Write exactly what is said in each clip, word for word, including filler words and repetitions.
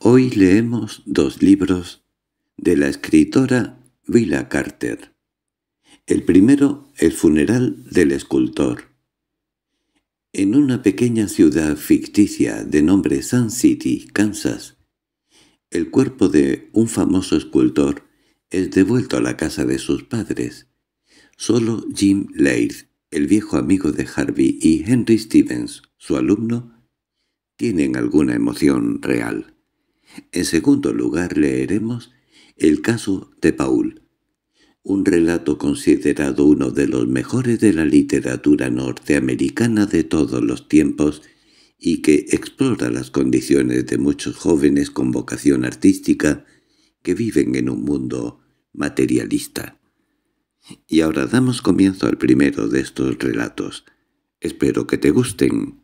Hoy leemos dos libros de la escritora Willa Carter. El primero, El funeral del escultor. En una pequeña ciudad ficticia de nombre Sun City, Kansas, el cuerpo de un famoso escultor es devuelto a la casa de sus padres. Solo Jim Laird, el viejo amigo de Harvey, y Henry Stevens, su alumno, tienen alguna emoción real. En segundo lugar leeremos El caso de Paul, un relato considerado uno de los mejores de la literatura norteamericana de todos los tiempos y que explora las condiciones de muchos jóvenes con vocación artística que viven en un mundo materialista. Y ahora damos comienzo al primero de estos relatos. Espero que te gusten.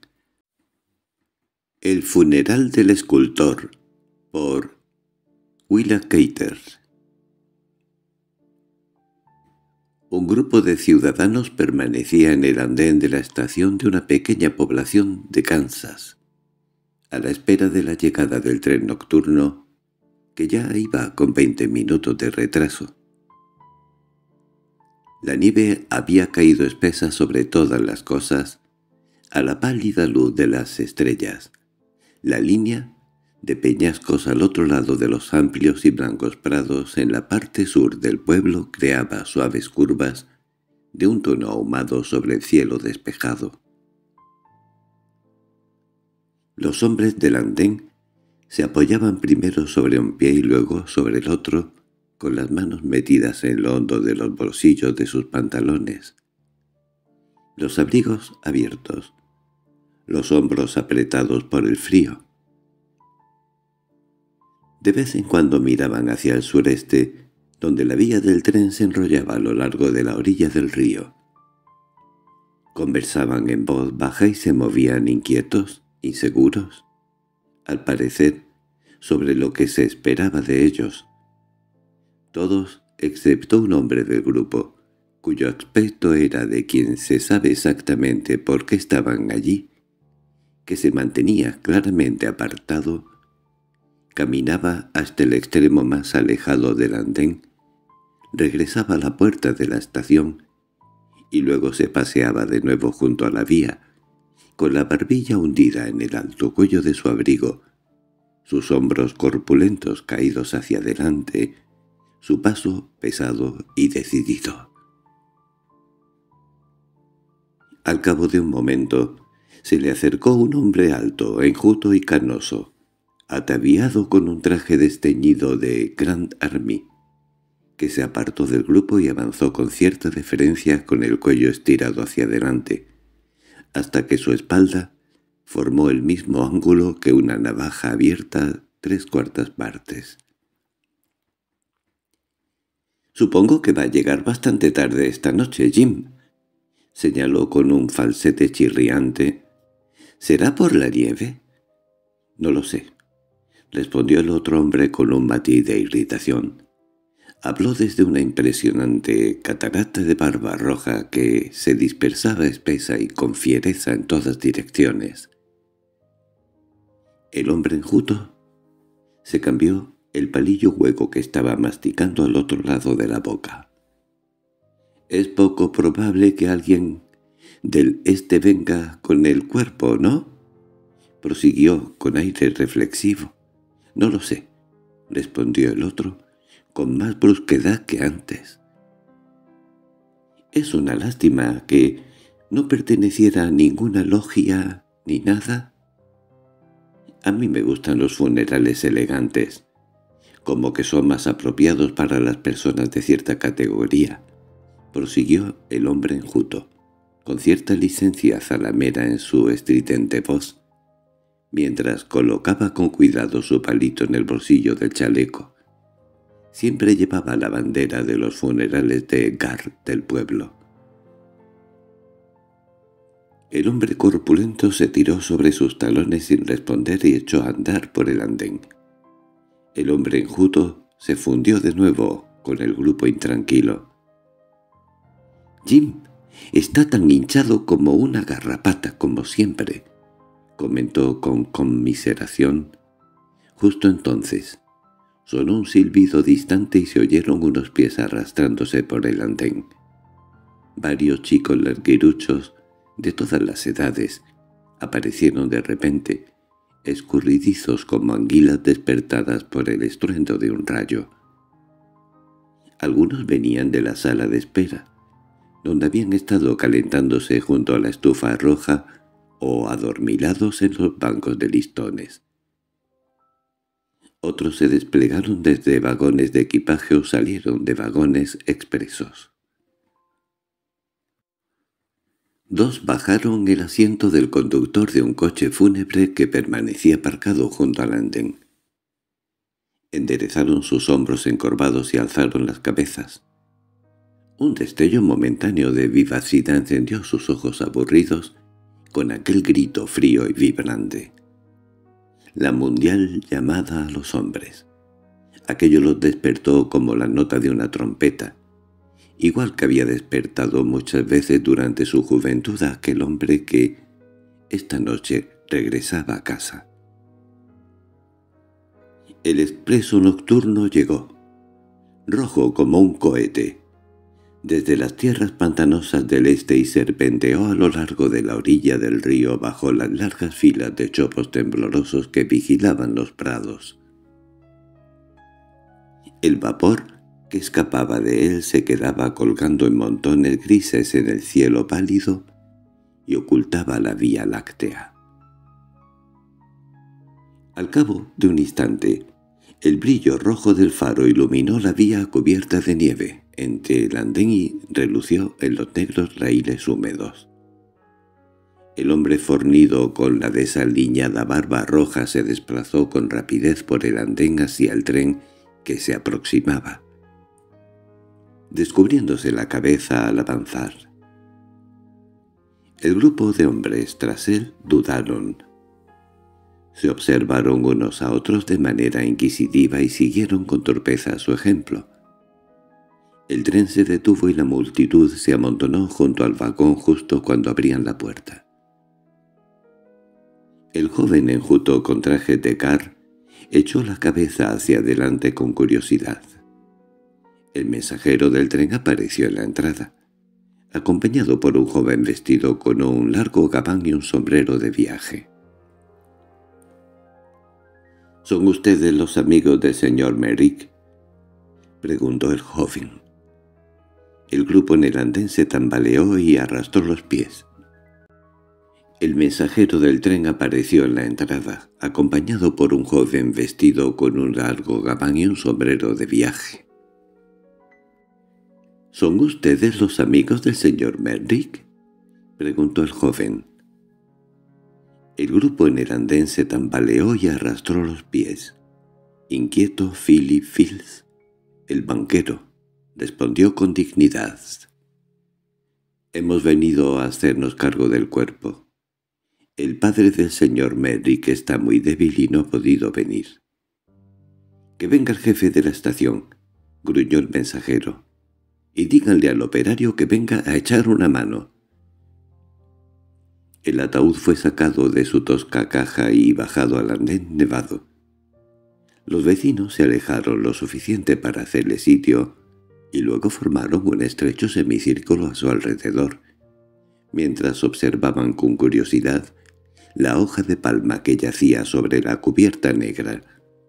El funeral del escultor, por Willa Carter. Un grupo de ciudadanos permanecía en el andén de la estación de una pequeña población de Kansas, a la espera de la llegada del tren nocturno, que ya iba con veinte minutos de retraso. La nieve había caído espesa sobre todas las cosas, a la pálida luz de las estrellas. La línea de peñascos al otro lado de los amplios y blancos prados en la parte sur del pueblo creaba suaves curvas de un tono ahumado sobre el cielo despejado. Los hombres del andén se apoyaban primero sobre un pie y luego sobre el otro, con las manos metidas en lo hondo de los bolsillos de sus pantalones, los abrigos abiertos, los hombros apretados por el frío. De vez en cuando miraban hacia el sureste, donde la vía del tren se enrollaba a lo largo de la orilla del río. Conversaban en voz baja y se movían inquietos, inseguros, al parecer, sobre lo que se esperaba de ellos. Todos, excepto un hombre del grupo, cuyo aspecto era de quien se sabe exactamente por qué estaban allí, que se mantenía claramente apartado, caminaba hasta el extremo más alejado del andén, regresaba a la puerta de la estación y luego se paseaba de nuevo junto a la vía, con la barbilla hundida en el alto cuello de su abrigo, sus hombros corpulentos caídos hacia adelante, su paso pesado y decidido. Al cabo de un momento se le acercó un hombre alto, enjuto y canoso, ataviado con un traje desteñido de Grand Army, que se apartó del grupo y avanzó con cierta deferencia con el cuello estirado hacia adelante, hasta que su espalda formó el mismo ángulo que una navaja abierta tres cuartas partes. «Supongo que va a llegar bastante tarde esta noche, Jim», señaló con un falsete chirriante. «¿Será por la nieve?» «No lo sé», respondió el otro hombre con un matiz de irritación. Habló desde una impresionante catarata de barba roja que se dispersaba espesa y con fiereza en todas direcciones. El hombre enjuto se cambió el palillo hueco que estaba masticando al otro lado de la boca. «Es poco probable que alguien del este venga con el cuerpo, ¿no?», prosiguió con aire reflexivo. «No lo sé», respondió el otro, con más brusquedad que antes. «Es una lástima que no perteneciera a ninguna logia ni nada. A mí me gustan los funerales elegantes, como que son más apropiados para las personas de cierta categoría», prosiguió el hombre enjuto, con cierta licencia zalamera en su estridente voz, mientras colocaba con cuidado su palito en el bolsillo del chaleco. Siempre llevaba la bandera de los funerales de Gar del pueblo. El hombre corpulento se tiró sobre sus talones sin responder y echó a andar por el andén. El hombre enjuto se fundió de nuevo con el grupo intranquilo. «Jim está tan hinchado como una garrapata, como siempre», comentó con conmiseración, Justo entonces sonó un silbido distante y se oyeron unos pies arrastrándose por el andén. Varios chicos larguiruchos, de todas las edades, aparecieron de repente, escurridizos como anguilas despertadas por el estruendo de un rayo. Algunos venían de la sala de espera, donde habían estado calentándose junto a la estufa roja o adormilados en los bancos de listones. Otros se desplegaron desde vagones de equipaje o salieron de vagones expresos. Dos bajaron el asiento del conductor de un coche fúnebre que permanecía aparcado junto al andén. Enderezaron sus hombros encorvados y alzaron las cabezas. Un destello momentáneo de vivacidad encendió sus ojos aburridos con aquel grito frío y vibrante. La mundial llamada a los hombres. Aquello los despertó como la nota de una trompeta, igual que había despertado muchas veces durante su juventud a aquel hombre que, esta noche, regresaba a casa. El expreso nocturno llegó, rojo como un cohete, desde las tierras pantanosas del este y serpenteó a lo largo de la orilla del río bajo las largas filas de chopos temblorosos que vigilaban los prados. El vapor que escapaba de él se quedaba colgando en montones grises en el cielo pálido y ocultaba la Vía Láctea. Al cabo de un instante, el brillo rojo del faro iluminó la vía cubierta de nieve entre el andén y relució en los negros raíles húmedos. El hombre fornido con la desaliñada barba roja se desplazó con rapidez por el andén hacia el tren que se aproximaba, descubriéndose la cabeza al avanzar. El grupo de hombres tras él dudaron. Se observaron unos a otros de manera inquisitiva y siguieron con torpeza su ejemplo. El tren se detuvo y la multitud se amontonó junto al vagón justo cuando abrían la puerta. El joven enjuto con traje de car echó la cabeza hacia adelante con curiosidad. El mensajero del tren apareció en la entrada, acompañado por un joven vestido con un largo gabán y un sombrero de viaje. —¿Son ustedes los amigos del señor Merrick? —preguntó el joven. El grupo en el andén se tambaleó y arrastró los pies. El mensajero del tren apareció en la entrada, acompañado por un joven vestido con un largo gabán y un sombrero de viaje. —¿Son ustedes los amigos del señor Merrick? —preguntó el joven. El grupo en el andén se tambaleó y arrastró los pies. Inquieto, Philip Fields, el banquero, respondió con dignidad. —Hemos venido a hacernos cargo del cuerpo. El padre del señor Merrick está muy débil y no ha podido venir. —Que venga el jefe de la estación —gruñó el mensajero—, y díganle al operario que venga a echar una mano. El ataúd fue sacado de su tosca caja y bajado al andén nevado. Los vecinos se alejaron lo suficiente para hacerle sitio y luego formaron un estrecho semicírculo a su alrededor, mientras observaban con curiosidad la hoja de palma que yacía sobre la cubierta negra.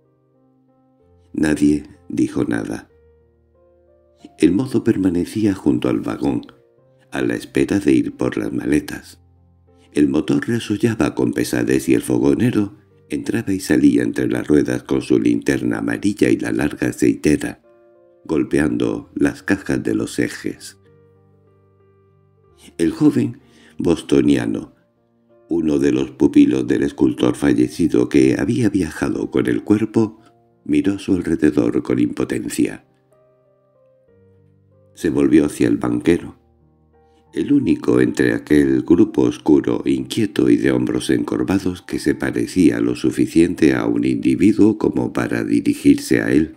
Nadie dijo nada. El mozo permanecía junto al vagón, a la espera de ir por las maletas. El motor resollaba con pesadez y el fogonero entraba y salía entre las ruedas con su linterna amarilla y la larga aceitera, golpeando las cajas de los ejes. El joven bostoniano, uno de los pupilos del escultor fallecido que había viajado con el cuerpo, miró a su alrededor con impotencia. Se volvió hacia el banquero, el único entre aquel grupo oscuro, inquieto y de hombros encorvados que se parecía lo suficiente a un individuo como para dirigirse a él.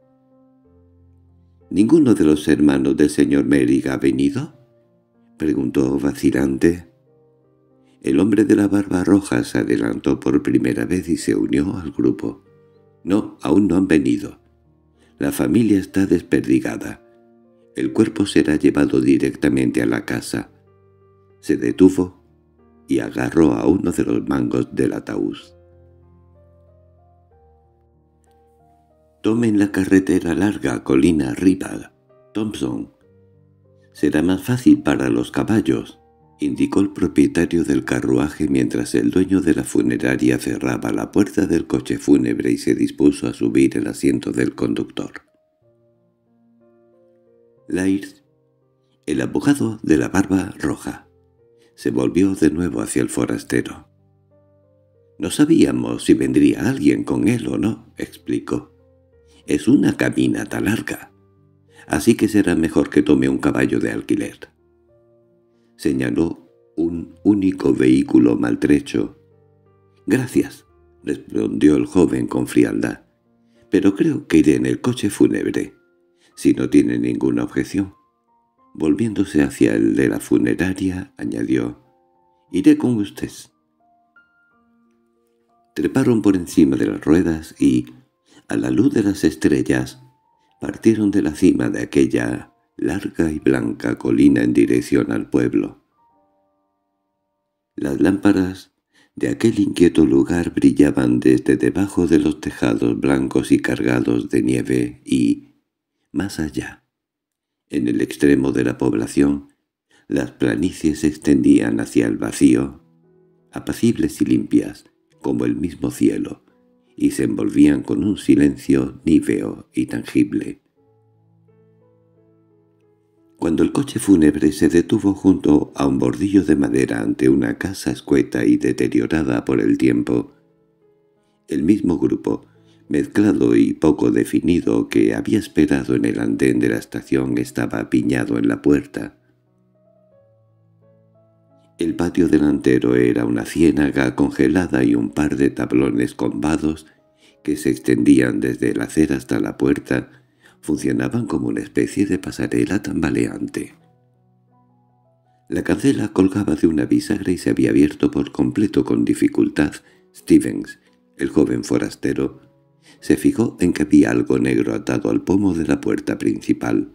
—¿Ninguno de los hermanos del señor Merrick ha venido? —preguntó vacilante. El hombre de la barba roja se adelantó por primera vez y se unió al grupo. No, aún no han venido. La familia está desperdigada. El cuerpo será llevado directamente a la casa. Se detuvo y agarró a uno de los mangos del ataúd. «Tomen la carretera larga, colina arriba, Thompson. Será más fácil para los caballos», indicó el propietario del carruaje mientras el dueño de la funeraria cerraba la puerta del coche fúnebre y se dispuso a subir el asiento del conductor. Laird, el abogado de la barba roja, se volvió de nuevo hacia el forastero. «No sabíamos si vendría alguien con él o no», explicó. «Es una caminata larga, así que será mejor que tome un caballo de alquiler». Señaló un único vehículo maltrecho. «Gracias», respondió el joven con frialdad, «pero creo que iré en el coche fúnebre, si no tiene ninguna objeción». Volviéndose hacia el de la funeraria, añadió, «Iré con usted». Treparon por encima de las ruedas y, a la luz de las estrellas, partieron de la cima de aquella larga y blanca colina en dirección al pueblo. Las lámparas de aquel inquieto lugar brillaban desde debajo de los tejados blancos y cargados de nieve y, más allá, en el extremo de la población, las planicies se extendían hacia el vacío, apacibles y limpias, como el mismo cielo, y se envolvían con un silencio níveo y tangible. Cuando el coche fúnebre se detuvo junto a un bordillo de madera ante una casa escueta y deteriorada por el tiempo, el mismo grupo, mezclado y poco definido, que había esperado en el andén de la estación estaba apiñado en la puerta. El patio delantero era una ciénaga congelada y un par de tablones combados que se extendían desde la acera hasta la puerta funcionaban como una especie de pasarela tambaleante. La cancela colgaba de una bisagra y se había abierto por completo con dificultad. Stevens, el joven forastero, se fijó en que había algo negro atado al pomo de la puerta principal.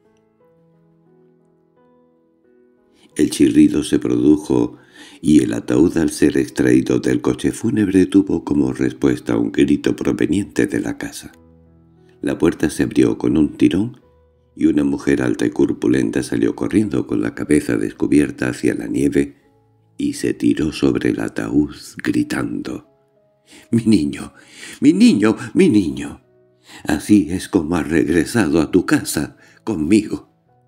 El chirrido se produjo y el ataúd, al ser extraído del coche fúnebre, tuvo como respuesta un grito proveniente de la casa. La puerta se abrió con un tirón y una mujer alta y corpulenta salió corriendo con la cabeza descubierta hacia la nieve y se tiró sobre el ataúd gritando: «¡Mi niño! ¡Mi niño! ¡Mi niño! Así es como has regresado a tu casa, conmigo».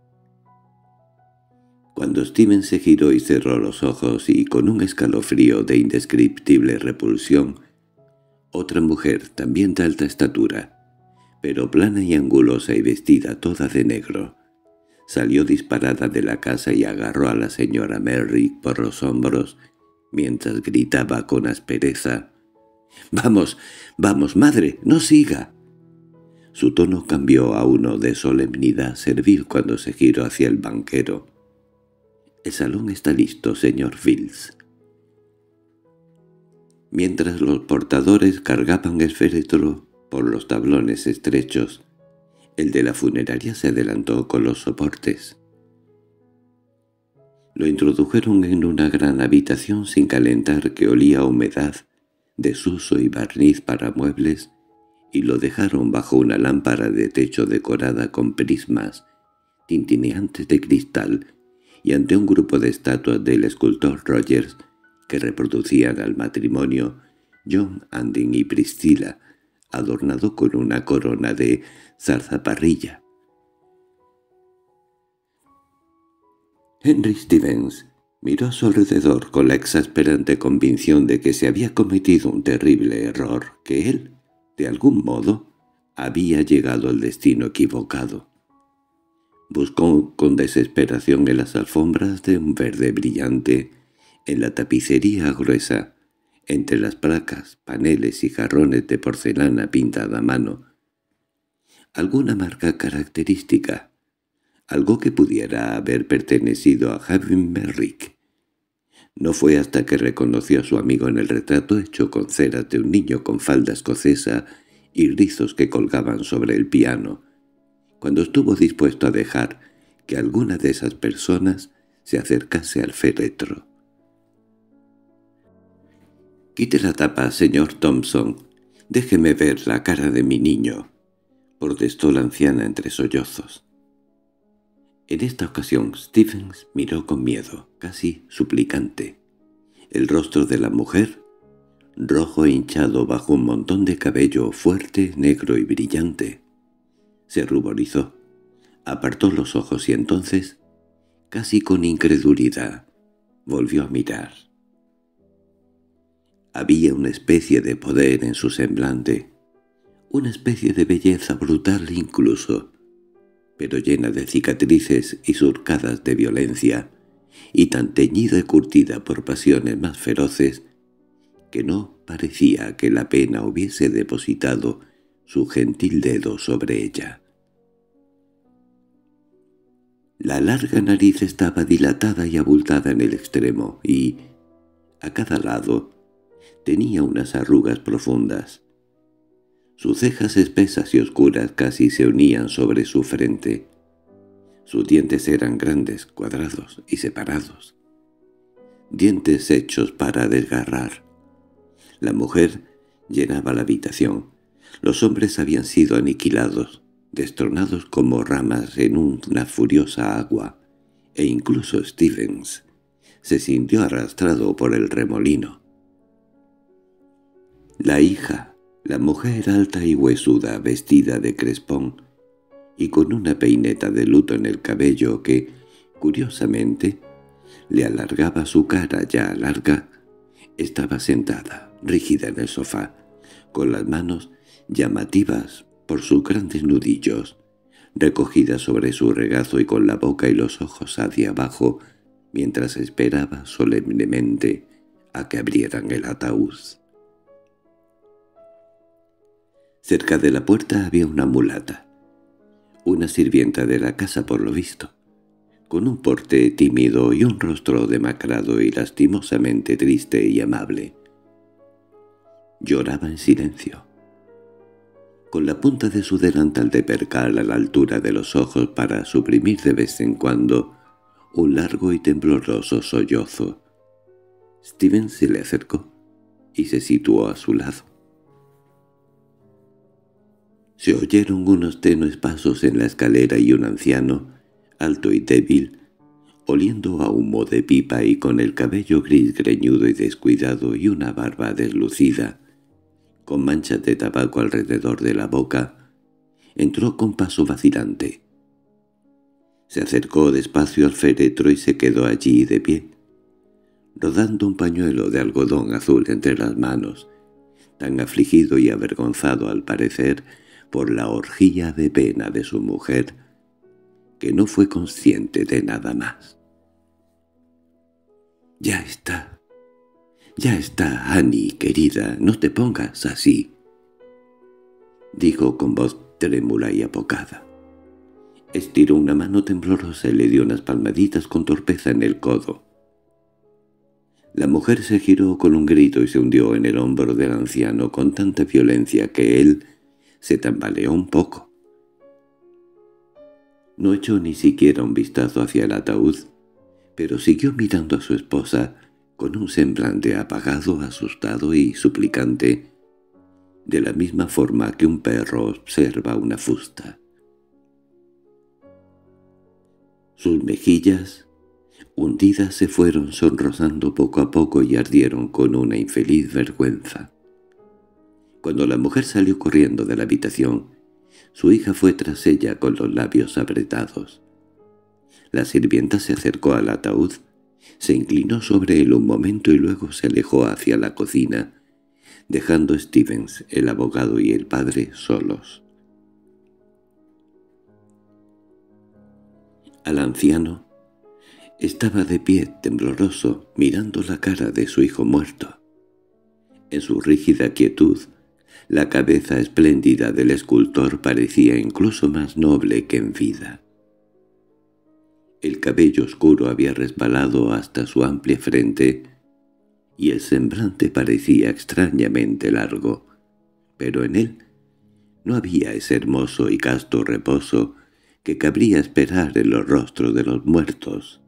Cuando Steven se giró y cerró los ojos y con un escalofrío de indescriptible repulsión, otra mujer, también de alta estatura, pero plana y angulosa y vestida toda de negro, salió disparada de la casa y agarró a la señora Merrick por los hombros mientras gritaba con aspereza: «¡Vamos, vamos, madre, no siga!». Su tono cambió a uno de solemnidad servil cuando se giró hacia el banquero. «El salón está listo, señor Fields». Mientras los portadores cargaban el féretro por los tablones estrechos, el de la funeraria se adelantó con los soportes. Lo introdujeron en una gran habitación sin calentar que olía a humedad, desuso y barniz para muebles, y lo dejaron bajo una lámpara de techo decorada con prismas tintineantes de cristal y ante un grupo de estatuas del escultor Rogers que reproducían al matrimonio John Anding y Priscilla, adornado con una corona de zarzaparrilla. Henry Stevens miró a su alrededor con la exasperante convicción de que se había cometido un terrible error, que él, de algún modo, había llegado al destino equivocado. Buscó con desesperación en las alfombras de un verde brillante, en la tapicería gruesa, entre las placas, paneles y jarrones de porcelana pintada a mano, alguna marca característica, algo que pudiera haber pertenecido a Javi Merrick. No fue hasta que reconoció a su amigo en el retrato hecho con ceras de un niño con falda escocesa y rizos que colgaban sobre el piano, cuando estuvo dispuesto a dejar que alguna de esas personas se acercase al féretro. «Quite la tapa, señor Thompson. Déjeme ver la cara de mi niño», protestó la anciana entre sollozos. En esta ocasión Stevens miró con miedo, casi suplicante. El rostro de la mujer, rojo e hinchado bajo un montón de cabello fuerte, negro y brillante, se ruborizó, apartó los ojos y entonces, casi con incredulidad, volvió a mirar. Había una especie de poder en su semblante, una especie de belleza brutal incluso, pero llena de cicatrices y surcadas de violencia, y tan teñida y curtida por pasiones más feroces, que no parecía que la pena hubiese depositado su gentil dedo sobre ella. La larga nariz estaba dilatada y abultada en el extremo, y, a cada lado, tenía unas arrugas profundas. Sus cejas espesas y oscuras casi se unían sobre su frente. Sus dientes eran grandes, cuadrados y separados. Dientes hechos para desgarrar. La mujer llenaba la habitación. Los hombres habían sido aniquilados, destronados como ramas en una furiosa agua, e incluso Stevens se sintió arrastrado por el remolino. La hija, la mujer alta y huesuda, vestida de crespón, y con una peineta de luto en el cabello que, curiosamente, le alargaba su cara ya larga, estaba sentada, rígida en el sofá, con las manos llamativas por sus grandes nudillos, recogidas sobre su regazo y con la boca y los ojos hacia abajo, mientras esperaba solemnemente a que abrieran el ataúd. Cerca de la puerta había una mulata, una sirvienta de la casa por lo visto, con un porte tímido y un rostro demacrado y lastimosamente triste y amable. Lloraba en silencio, con la punta de su delantal de percal a la altura de los ojos para suprimir de vez en cuando un largo y tembloroso sollozo. Stevens se le acercó y se situó a su lado. Se oyeron unos tenues pasos en la escalera y un anciano, alto y débil, oliendo a humo de pipa y con el cabello gris greñudo y descuidado y una barba deslucida, con manchas de tabaco alrededor de la boca, entró con paso vacilante. Se acercó despacio al féretro y se quedó allí de pie, rodando un pañuelo de algodón azul entre las manos, tan afligido y avergonzado al parecer por la orgía de pena de su mujer, que no fue consciente de nada más. «Ya está, ya está, Annie, querida, no te pongas así», dijo con voz trémula y apocada. Estiró una mano temblorosa y le dio unas palmaditas con torpeza en el codo. La mujer se giró con un grito y se hundió en el hombro del anciano con tanta violencia que él se tambaleó un poco. No echó ni siquiera un vistazo hacia el ataúd, pero siguió mirando a su esposa con un semblante apagado, asustado y suplicante, de la misma forma que un perro observa una fusta. Sus mejillas, hundidas, se fueron sonrosando poco a poco y ardieron con una infeliz vergüenza. Cuando la mujer salió corriendo de la habitación, su hija fue tras ella con los labios apretados. La sirvienta se acercó al ataúd, se inclinó sobre él un momento y luego se alejó hacia la cocina, dejando a Stevens, el abogado y el padre solos. Al anciano estaba de pie, tembloroso, mirando la cara de su hijo muerto. En su rígida quietud, la cabeza espléndida del escultor parecía incluso más noble que en vida. El cabello oscuro había resbalado hasta su amplia frente, y el semblante parecía extrañamente largo, pero en él No había ese hermoso y casto reposo que cabría esperar en los rostros de los muertos.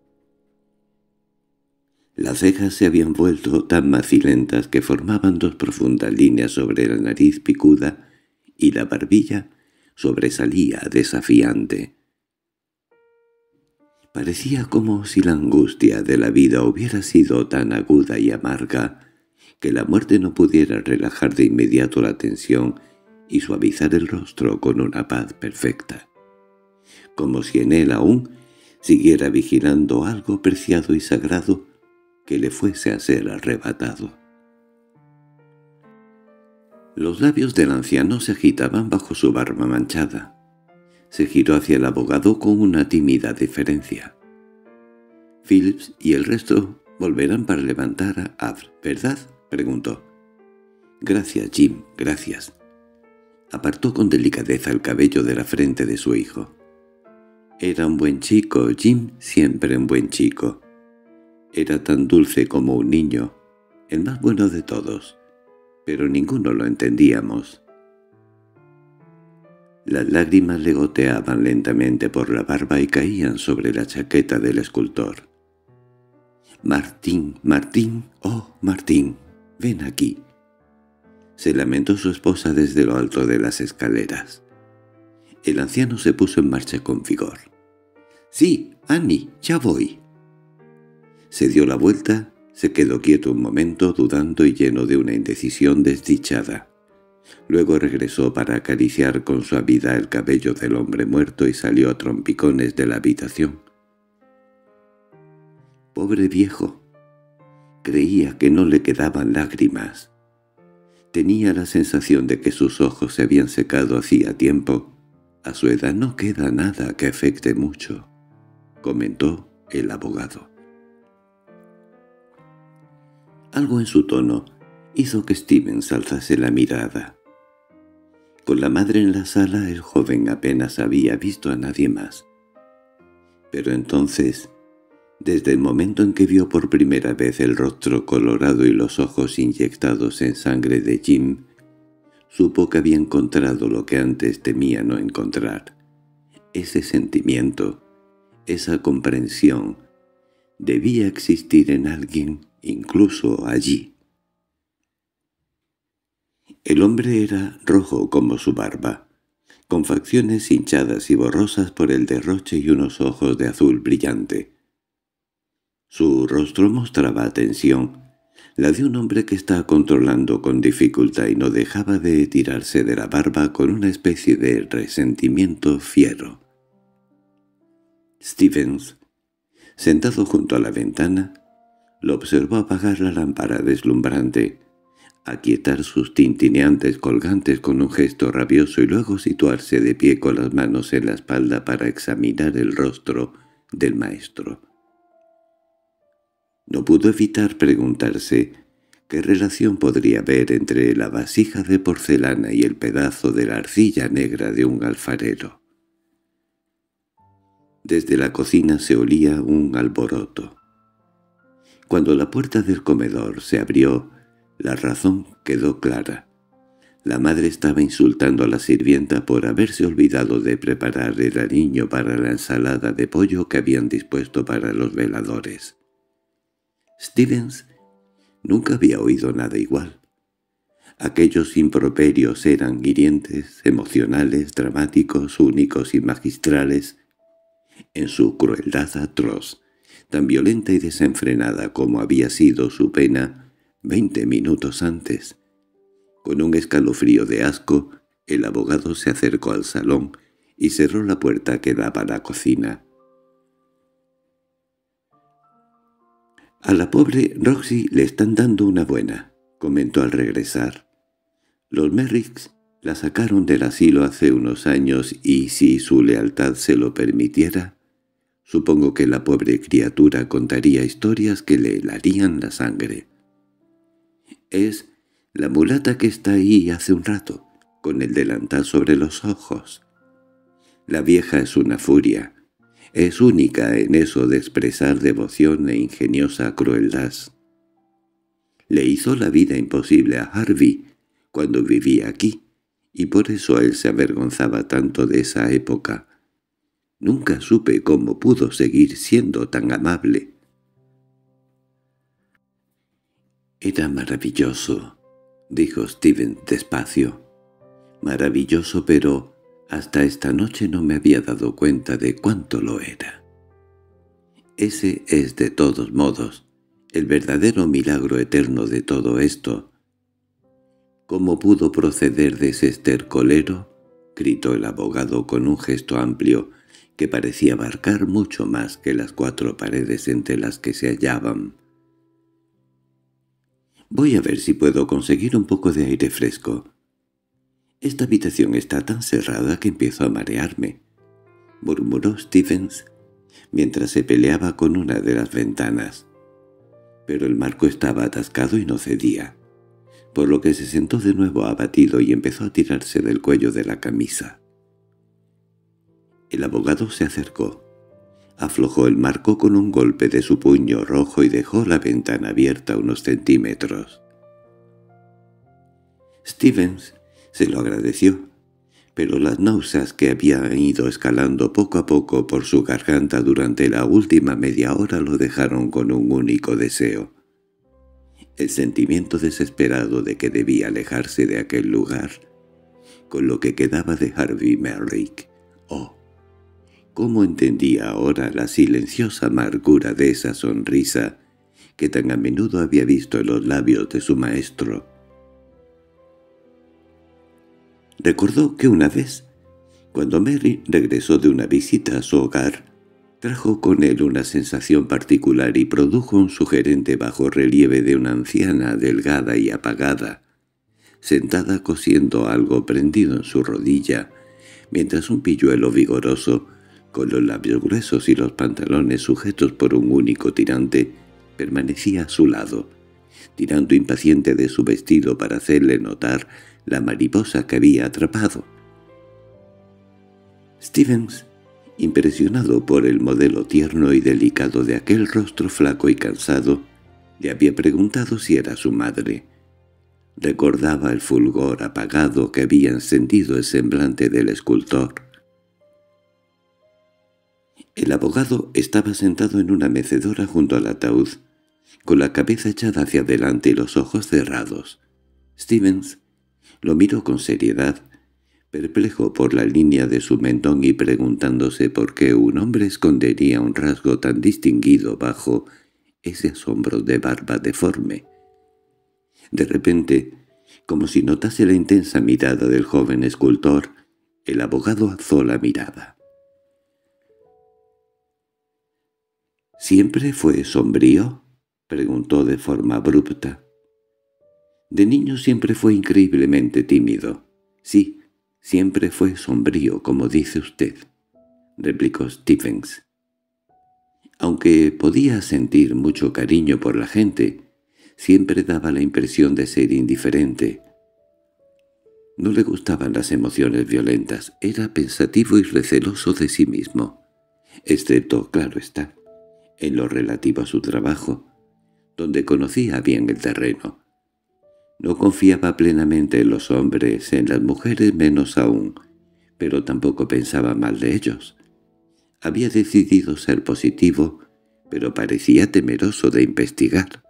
Las cejas se habían vuelto tan macilentas que formaban dos profundas líneas sobre la nariz picuda y la barbilla sobresalía desafiante. Parecía como si la angustia de la vida hubiera sido tan aguda y amarga que la muerte no pudiera relajar de inmediato la tensión y suavizar el rostro con una paz perfecta, como si en él aún siguiera vigilando algo preciado y sagrado que le fuese a ser arrebatado. Los labios del anciano se agitaban bajo su barba manchada. Se giró hacia el abogado con una tímida deferencia. «Phillips y el resto volverán para levantar a Abd, ¿verdad?», preguntó. «Gracias, Jim, gracias». Apartó con delicadeza el cabello de la frente de su hijo. «Era un buen chico, Jim, siempre un buen chico. Era tan dulce como un niño, el más bueno de todos, pero ninguno lo entendíamos». Las lágrimas le goteaban lentamente por la barba y caían sobre la chaqueta del escultor. «Martín, Martín, oh, Martín, ven aquí», se lamentó su esposa desde lo alto de las escaleras. El anciano se puso en marcha con vigor. «Sí, Annie, ya voy». Se dio la vuelta, se quedó quieto un momento, dudando y lleno de una indecisión desdichada. Luego regresó para acariciar con suavidad el cabello del hombre muerto y salió a trompicones de la habitación. Pobre viejo. Creía que no le quedaban lágrimas. Tenía la sensación de que sus ojos se habían secado hacía tiempo. A su edad no queda nada que afecte mucho, comentó el abogado. Algo en su tono hizo que Stevens alzase la mirada. Con la madre en la sala, el joven apenas había visto a nadie más. Pero entonces, desde el momento en que vio por primera vez el rostro colorado y los ojos inyectados en sangre de Jim, supo que había encontrado lo que antes temía no encontrar. Ese sentimiento, esa comprensión, debía existir en alguien, incluso allí. El hombre era rojo como su barba, con facciones hinchadas y borrosas por el derroche y unos ojos de azul brillante. Su rostro mostraba tensión, la de un hombre que está controlando con dificultad y no dejaba de tirarse de la barba con una especie de resentimiento fiero. Stevens, sentado junto a la ventana, lo observó apagar la lámpara deslumbrante, aquietar sus tintineantes colgantes con un gesto rabioso y luego situarse de pie con las manos en la espalda para examinar el rostro del maestro. No pudo evitar preguntarse qué relación podría haber entre la vasija de porcelana y el pedazo de la arcilla negra de un alfarero. Desde la cocina se olía un alboroto. Cuando la puerta del comedor se abrió, la razón quedó clara. La madre estaba insultando a la sirvienta por haberse olvidado de preparar el aliño para la ensalada de pollo que habían dispuesto para los veladores. Stevens nunca había oído nada igual. Aquellos improperios eran hirientes, emocionales, dramáticos, únicos y magistrales en su crueldad atroz, tan violenta y desenfrenada como había sido su pena veinte minutos antes. Con un escalofrío de asco, el abogado se acercó al salón y cerró la puerta que daba a la cocina. «A la pobre Roxy le están dando una buena», comentó al regresar. «Los Merricks la sacaron del asilo hace unos años y si su lealtad se lo permitiera, supongo que la pobre criatura contaría historias que le helarían la sangre. Es la mulata que está ahí hace un rato, con el delantal sobre los ojos. La vieja es una furia. Es única en eso de expresar devoción e ingeniosa crueldad. Le hizo la vida imposible a Harvey cuando vivía aquí, y por eso él se avergonzaba tanto de esa época. Nunca supe cómo pudo seguir siendo tan amable. «Era maravilloso», dijo Stephen despacio. «Maravilloso, pero hasta esta noche no me había dado cuenta de cuánto lo era. Ese es de todos modos el verdadero milagro eterno de todo esto». «¿Cómo pudo proceder de ese estercolero?», gritó el abogado con un gesto amplio que parecía abarcar mucho más que las cuatro paredes entre las que se hallaban. «Voy a ver si puedo conseguir un poco de aire fresco. Esta habitación está tan cerrada que empiezo a marearme», murmuró Stevens mientras se peleaba con una de las ventanas. Pero el marco estaba atascado y no cedía, por lo que se sentó de nuevo abatido y empezó a tirarse del cuello de la camisa. El abogado se acercó, aflojó el marco con un golpe de su puño rojo y dejó la ventana abierta unos centímetros. Stevens se lo agradeció, pero las náuseas que habían ido escalando poco a poco por su garganta durante la última media hora lo dejaron con un único deseo: el sentimiento desesperado de que debía alejarse de aquel lugar, con lo que quedaba de Harvey Merrick. Oh, cómo entendía ahora la silenciosa amargura de esa sonrisa que tan a menudo había visto en los labios de su maestro. Recordó que una vez, cuando Mary regresó de una visita a su hogar, trajo con él una sensación particular y produjo un sugerente bajo relieve de una anciana delgada y apagada, sentada cosiendo algo prendido en su rodilla, mientras un pilluelo vigoroso, con los labios gruesos y los pantalones sujetos por un único tirante, permanecía a su lado, tirando impaciente de su vestido para hacerle notar la mariposa que había atrapado. Stevens, impresionado por el modelo tierno y delicado de aquel rostro flaco y cansado, le había preguntado si era su madre. Recordaba el fulgor apagado que había encendido el semblante del escultor. El abogado estaba sentado en una mecedora junto al ataúd, con la cabeza echada hacia adelante y los ojos cerrados. Stevens lo miró con seriedad, perplejo por la línea de su mentón y preguntándose por qué un hombre escondería un rasgo tan distinguido bajo ese asombro de barba deforme. De repente, como si notase la intensa mirada del joven escultor, el abogado alzó la mirada. —¿Siempre fue sombrío? —preguntó de forma abrupta. —De niño siempre fue increíblemente tímido. Sí, siempre fue sombrío, como dice usted —replicó Stevens. Aunque podía sentir mucho cariño por la gente, siempre daba la impresión de ser indiferente. No le gustaban las emociones violentas, era pensativo y receloso de sí mismo, excepto, claro está, en lo relativo a su trabajo, donde conocía bien el terreno. No confiaba plenamente en los hombres, en las mujeres menos aún, pero tampoco pensaba mal de ellos. Había decidido ser positivo, pero parecía temeroso de investigar.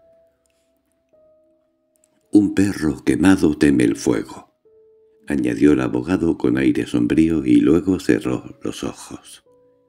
«Un perro quemado teme el fuego», añadió el abogado con aire sombrío y luego cerró los ojos.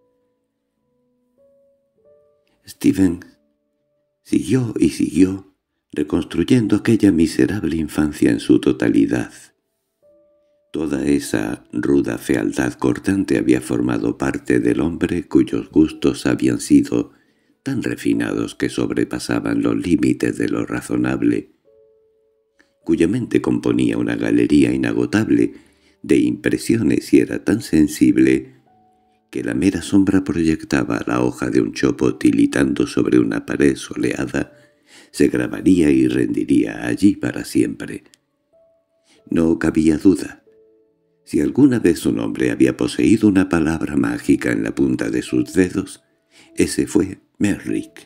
Stephen siguió y siguió, reconstruyendo aquella miserable infancia en su totalidad. Toda esa ruda fealdad cortante había formado parte del hombre cuyos gustos habían sido tan refinados que sobrepasaban los límites de lo razonable, cuya mente componía una galería inagotable de impresiones y era tan sensible que la mera sombra proyectada a la hoja de un chopo tiritando sobre una pared soleada se grabaría y rendiría allí para siempre. No cabía duda. Si alguna vez un hombre había poseído una palabra mágica en la punta de sus dedos, ese fue Merrick.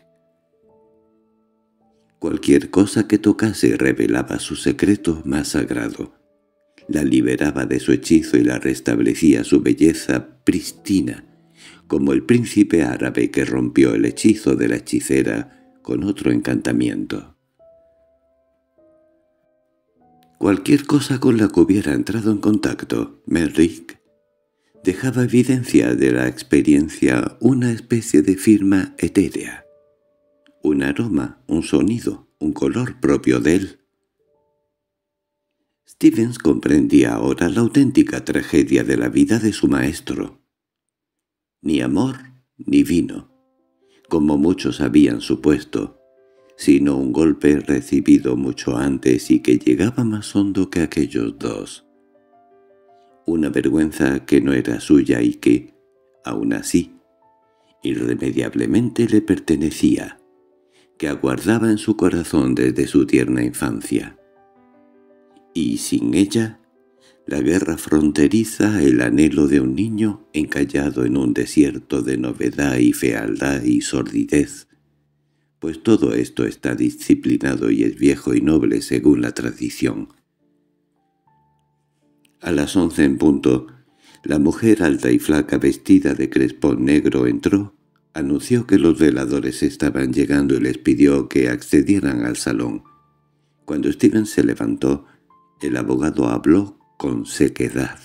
Cualquier cosa que tocase revelaba su secreto más sagrado. La liberaba de su hechizo y la restablecía su belleza prístina, como el príncipe árabe que rompió el hechizo de la hechicera con otro encantamiento. Cualquier cosa con la que hubiera entrado en contacto, Merrick dejaba evidencia de la experiencia una especie de firma etérea, un aroma, un sonido, un color propio de él. Stevens comprendía ahora la auténtica tragedia de la vida de su maestro. Ni amor ni vino, como muchos habían supuesto, sino un golpe recibido mucho antes y que llegaba más hondo que aquellos dos. Una vergüenza que no era suya y que, aun así, irremediablemente le pertenecía, que aguardaba en su corazón desde su tierna infancia. Y sin ella, la guerra fronteriza, el anhelo de un niño encallado en un desierto de novedad y fealdad y sordidez, pues todo esto está disciplinado y es viejo y noble según la tradición. A las once en punto, la mujer alta y flaca vestida de crespón negro entró, anunció que los veladores estaban llegando y les pidió que accedieran al salón. Cuando Stevens se levantó, el abogado habló con sequedad.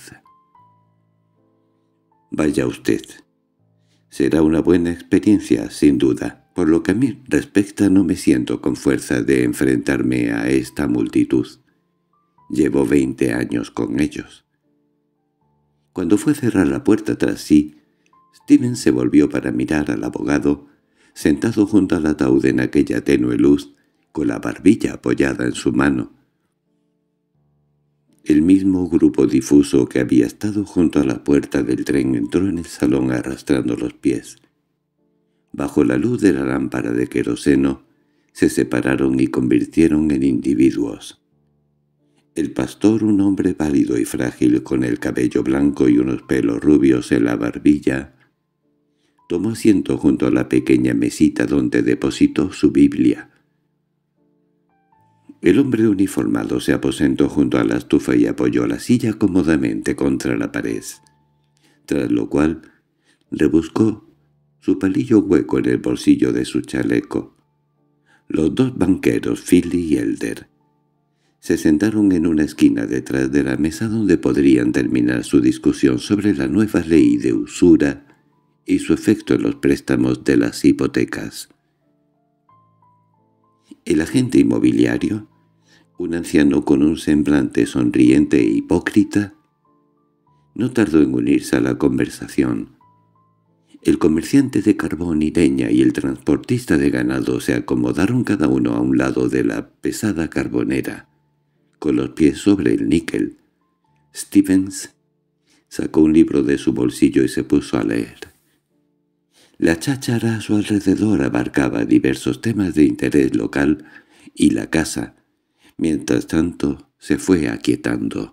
«Vaya usted. Será una buena experiencia, sin duda. Por lo que a mí respecta, no me siento con fuerza de enfrentarme a esta multitud. Llevo veinte años con ellos». Cuando fue a cerrar la puerta tras sí, Stevens se volvió para mirar al abogado, sentado junto al ataúd en aquella tenue luz, con la barbilla apoyada en su mano. El mismo grupo difuso que había estado junto a la puerta del tren entró en el salón arrastrando los pies. Bajo la luz de la lámpara de queroseno, se separaron y convirtieron en individuos. El pastor, un hombre pálido y frágil, con el cabello blanco y unos pelos rubios en la barbilla, tomó asiento junto a la pequeña mesita donde depositó su Biblia. El hombre uniformado se aposentó junto a la estufa y apoyó la silla cómodamente contra la pared, tras lo cual rebuscó su palillo hueco en el bolsillo de su chaleco. Los dos banqueros, Philly y Elder, se sentaron en una esquina detrás de la mesa donde podrían terminar su discusión sobre la nueva ley de usura y su efecto en los préstamos de las hipotecas. El agente inmobiliario, un anciano con un semblante sonriente e hipócrita, no tardó en unirse a la conversación. El comerciante de carbón y leña y el transportista de ganado se acomodaron cada uno a un lado de la pesada carbonera, con los pies sobre el níquel. Stevens sacó un libro de su bolsillo y se puso a leer. La cháchara a su alrededor abarcaba diversos temas de interés local y la casa, mientras tanto, se fue aquietando.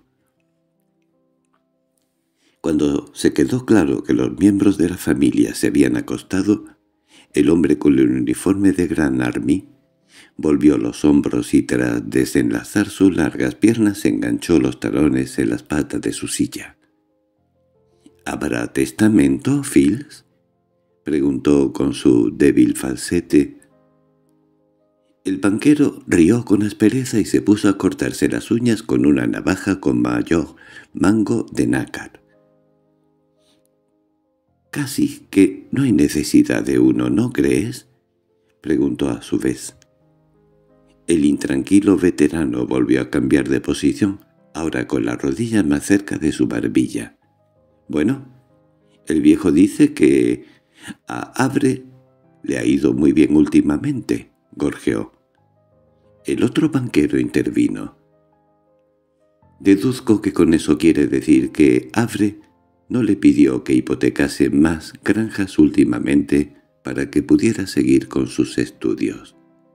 Cuando se quedó claro que los miembros de la familia se habían acostado, el hombre con el uniforme de Grand Army volvió los hombros y tras desenlazar sus largas piernas enganchó los talones en las patas de su silla. —¿Habrá testamento, Fields? —preguntó con su débil falsete. El banquero rió con aspereza y se puso a cortarse las uñas con una navaja con mayor mango de nácar. —Casi que no hay necesidad de uno, ¿no crees? —preguntó a su vez. El intranquilo veterano volvió a cambiar de posición, ahora con las rodillas más cerca de su barbilla. —Bueno, el viejo dice que a Abre le ha ido muy bien últimamente —gorjeó. El otro banquero intervino. —Deduzco que con eso quiere decir que Abre no le pidió que hipotecase más granjas últimamente para que pudiera seguir con sus estudios.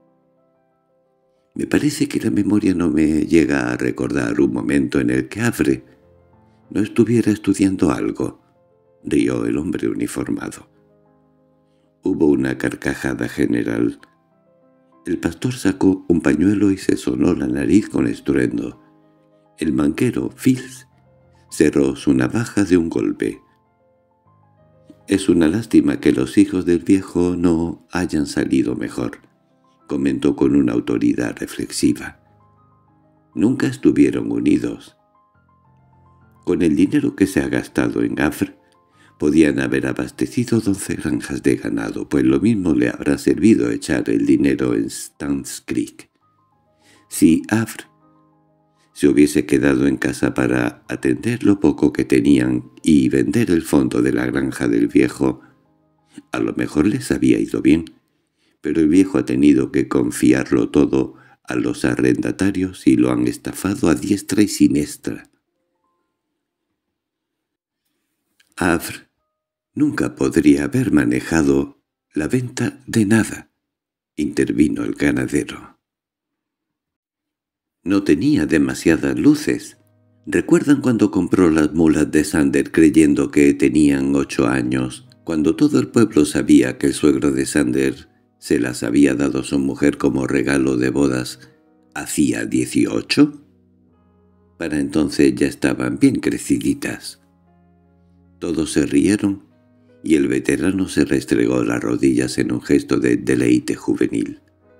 Me parece que la memoria no me llega a recordar un momento en el que Abre no estuviera estudiando algo —rió el hombre uniformado. Hubo una carcajada general. El pastor sacó un pañuelo y se sonó la nariz con estruendo. El banquero Fils cerró su navaja de un golpe. «Es una lástima que los hijos del viejo no hayan salido mejor», comentó con una autoridad reflexiva. «Nunca estuvieron unidos. Con el dinero que se ha gastado en Havre, podían haber abastecido doce granjas de ganado, pues lo mismo le habrá servido echar el dinero en Stan's Creek. Si Havre se hubiese quedado en casa para atender lo poco que tenían y vender el fondo de la granja del viejo, a lo mejor les había ido bien, pero el viejo ha tenido que confiarlo todo a los arrendatarios y lo han estafado a diestra y siniestra. Havre nunca podría haber manejado la venta de nada», intervino el ganadero. «No tenía demasiadas luces. ¿Recuerdan cuando compró las mulas de Sander creyendo que tenían ocho años, cuando todo el pueblo sabía que el suegro de Sander se las había dado a su mujer como regalo de bodas hacía dieciocho? Para entonces ya estaban bien creciditas». Todos se rieron y el veterano se restregó las rodillas en un gesto de deleite juvenil.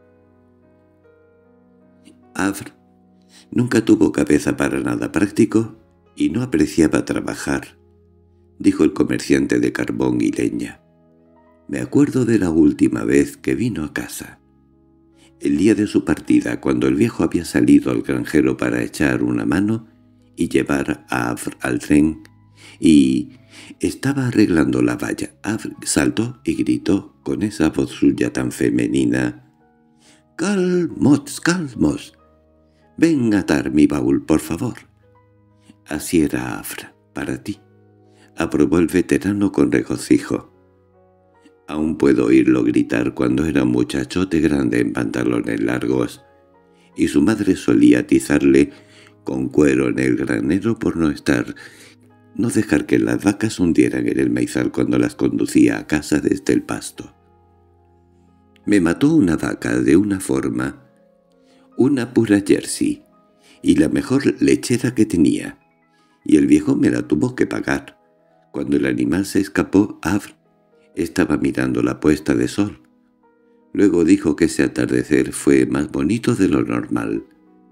Havre nunca tuvo cabeza para nada práctico y no apreciaba trabajar, dijo el comerciante de carbón y leña. «Me acuerdo de la última vez que vino a casa. El día de su partida, cuando el viejo había salido al granjero para echar una mano y llevar a Havre al tren, y estaba arreglando la valla. Havre saltó y gritó con esa voz suya tan femenina: «¡Calmos, calmos! Ven a atar mi baúl, por favor». «Así era, Havre, para ti», aprobó el veterano con regocijo. «Aún puedo oírlo gritar cuando era un muchachote grande en pantalones largos, y su madre solía atizarle con cuero en el granero por no estar, no dejar que las vacas hundieran en el maizal cuando las conducía a casa desde el pasto. Me mató una vaca de una forma, una pura Jersey, y la mejor lechera que tenía, y el viejo me la tuvo que pagar. Cuando el animal se escapó, Havre estaba mirando la puesta de sol. Luego dijo que ese atardecer fue más bonito de lo normal.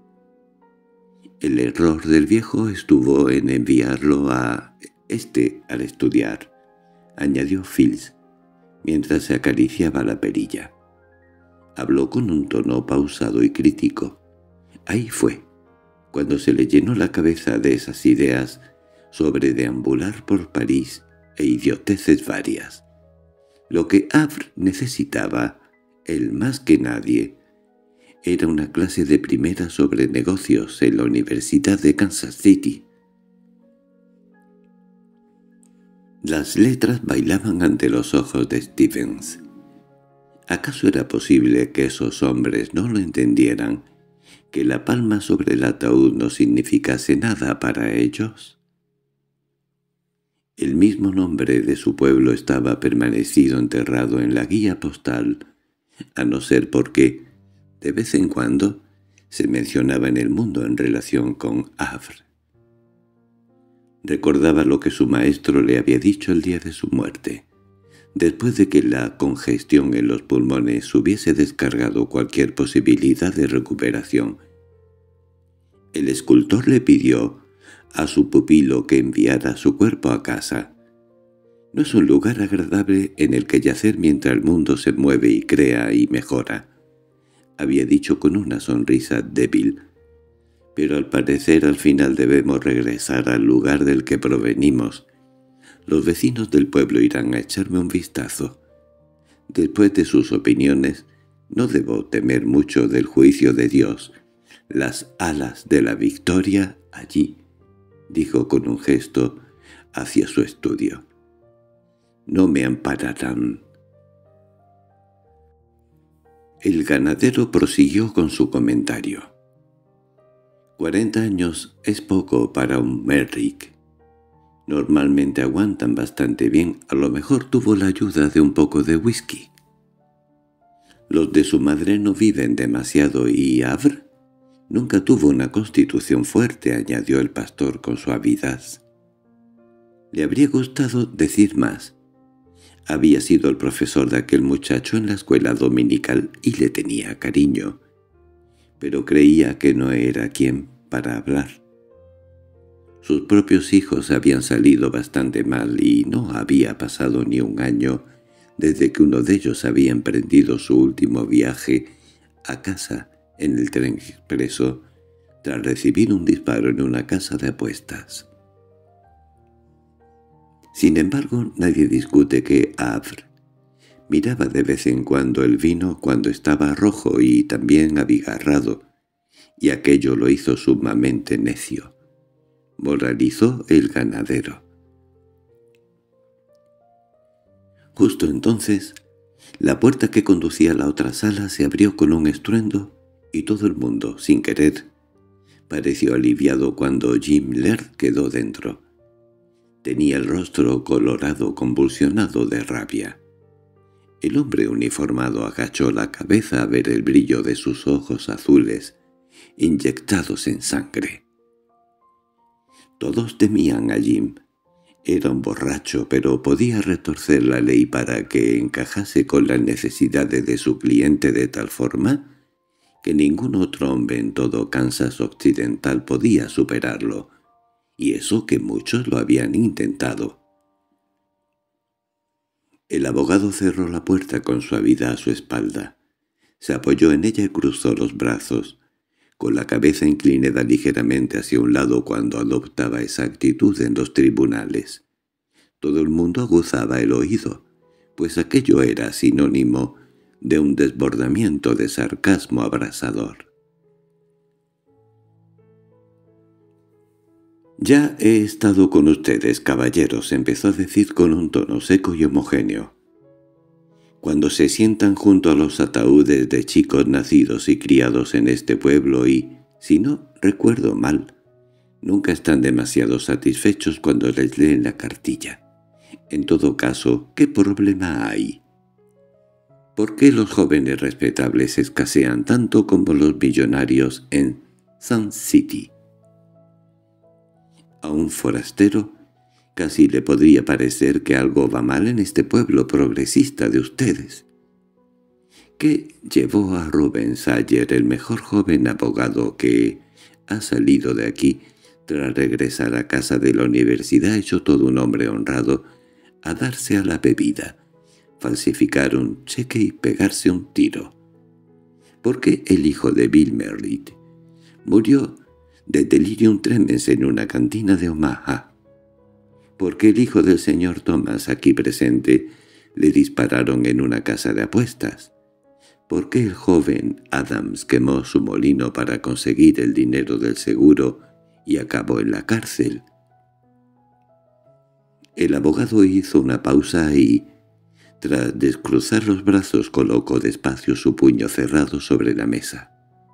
El error del viejo estuvo en enviarlo a este al estudiar», añadió Fils, mientras se acariciaba la perilla. Habló con un tono pausado y crítico. Ahí fue, cuando se le llenó la cabeza de esas ideas sobre deambular por París e idioteces varias. Lo que Havre necesitaba, él más que nadie, era una clase de primera sobre negocios en la Universidad de Kansas City. Las letras bailaban ante los ojos de Stevens. ¿Acaso era posible que esos hombres no lo entendieran, que la palma sobre el ataúd no significase nada para ellos? El mismo nombre de su pueblo estaba permanecido enterrado en la guía postal, a no ser porque, de vez en cuando, se mencionaba en el mundo en relación con Havre. Recordaba lo que su maestro le había dicho el día de su muerte, después de que la congestión en los pulmones hubiese descargado cualquier posibilidad de recuperación. El escultor le pidió a su pupilo que enviara su cuerpo a casa. No es un lugar agradable en el que yacer mientras el mundo se mueve y crea y mejora, había dicho con una sonrisa débil, pero al parecer al final debemos regresar al lugar del que provenimos. Los vecinos del pueblo irán a echarme un vistazo. Después de sus opiniones, no debo temer mucho del juicio de Dios. Las alas de la victoria allí, dijo con un gesto hacia su estudio. No me ampararán. El ganadero prosiguió con su comentario. Cuarenta años es poco para un Merrick. Normalmente aguantan bastante bien, a lo mejor tuvo la ayuda de un poco de whisky. Los de su madre no viven demasiado y Havre Nunca tuvo una constitución fuerte, añadió el pastor con suavidad. Le habría gustado decir más. Había sido el profesor de aquel muchacho en la escuela dominical y le tenía cariño, pero creía que no era quien para hablar. Sus propios hijos habían salido bastante mal y no había pasado ni un año desde que uno de ellos había emprendido su último viaje a casa en el tren expreso tras recibir un disparo en una casa de apuestas. Sin embargo, nadie discute que Avre miraba de vez en cuando el vino cuando estaba rojo y también abigarrado, y aquello lo hizo sumamente necio. Moralizó el ganadero. Justo entonces, la puerta que conducía a la otra sala se abrió con un estruendo y todo el mundo, sin querer, pareció aliviado cuando Jim Laird quedó dentro. Tenía el rostro colorado, convulsionado de rabia. El hombre uniformado agachó la cabeza a ver el brillo de sus ojos azules, inyectados en sangre. Todos temían a Jim. Era un borracho, pero podía retorcer la ley para que encajase con las necesidades de su cliente de tal forma que ningún otro hombre en todo Kansas occidental podía superarlo, y eso que muchos lo habían intentado. El abogado cerró la puerta con suavidad a su espalda. Se apoyó en ella y cruzó los brazos, con la cabeza inclinada ligeramente hacia un lado cuando adoptaba esa actitud en los tribunales. Todo el mundo aguzaba el oído, pues aquello era sinónimo de un desbordamiento de sarcasmo abrasador. «Ya he estado con ustedes, caballeros», empezó a decir con un tono seco y homogéneo. «Cuando se sientan junto a los ataúdes de chicos nacidos y criados en este pueblo y, si no recuerdo mal, nunca están demasiado satisfechos cuando les leen la cartilla. En todo caso, ¿qué problema hay? ¿Por qué los jóvenes respetables escasean tanto como los millonarios en Sun City? A un forastero casi le podría parecer que algo va mal en este pueblo progresista de ustedes. ¿Qué llevó a Rubén Sayer, el mejor joven abogado que ha salido de aquí, tras regresar a casa de la universidad hecho todo un hombre honrado, a darse a la bebida, falsificar un cheque y pegarse un tiro? ¿Por qué el hijo de Bill Merritt murió de delirium tremens en una cantina de Omaha? Porque el hijo del señor Thomas, aquí presente, le dispararon en una casa de apuestas. Porque el joven Adams quemó su molino para conseguir el dinero del seguro y acabó en la cárcel. El abogado hizo una pausa y, tras descruzar los brazos, colocó despacio su puño cerrado sobre la mesa.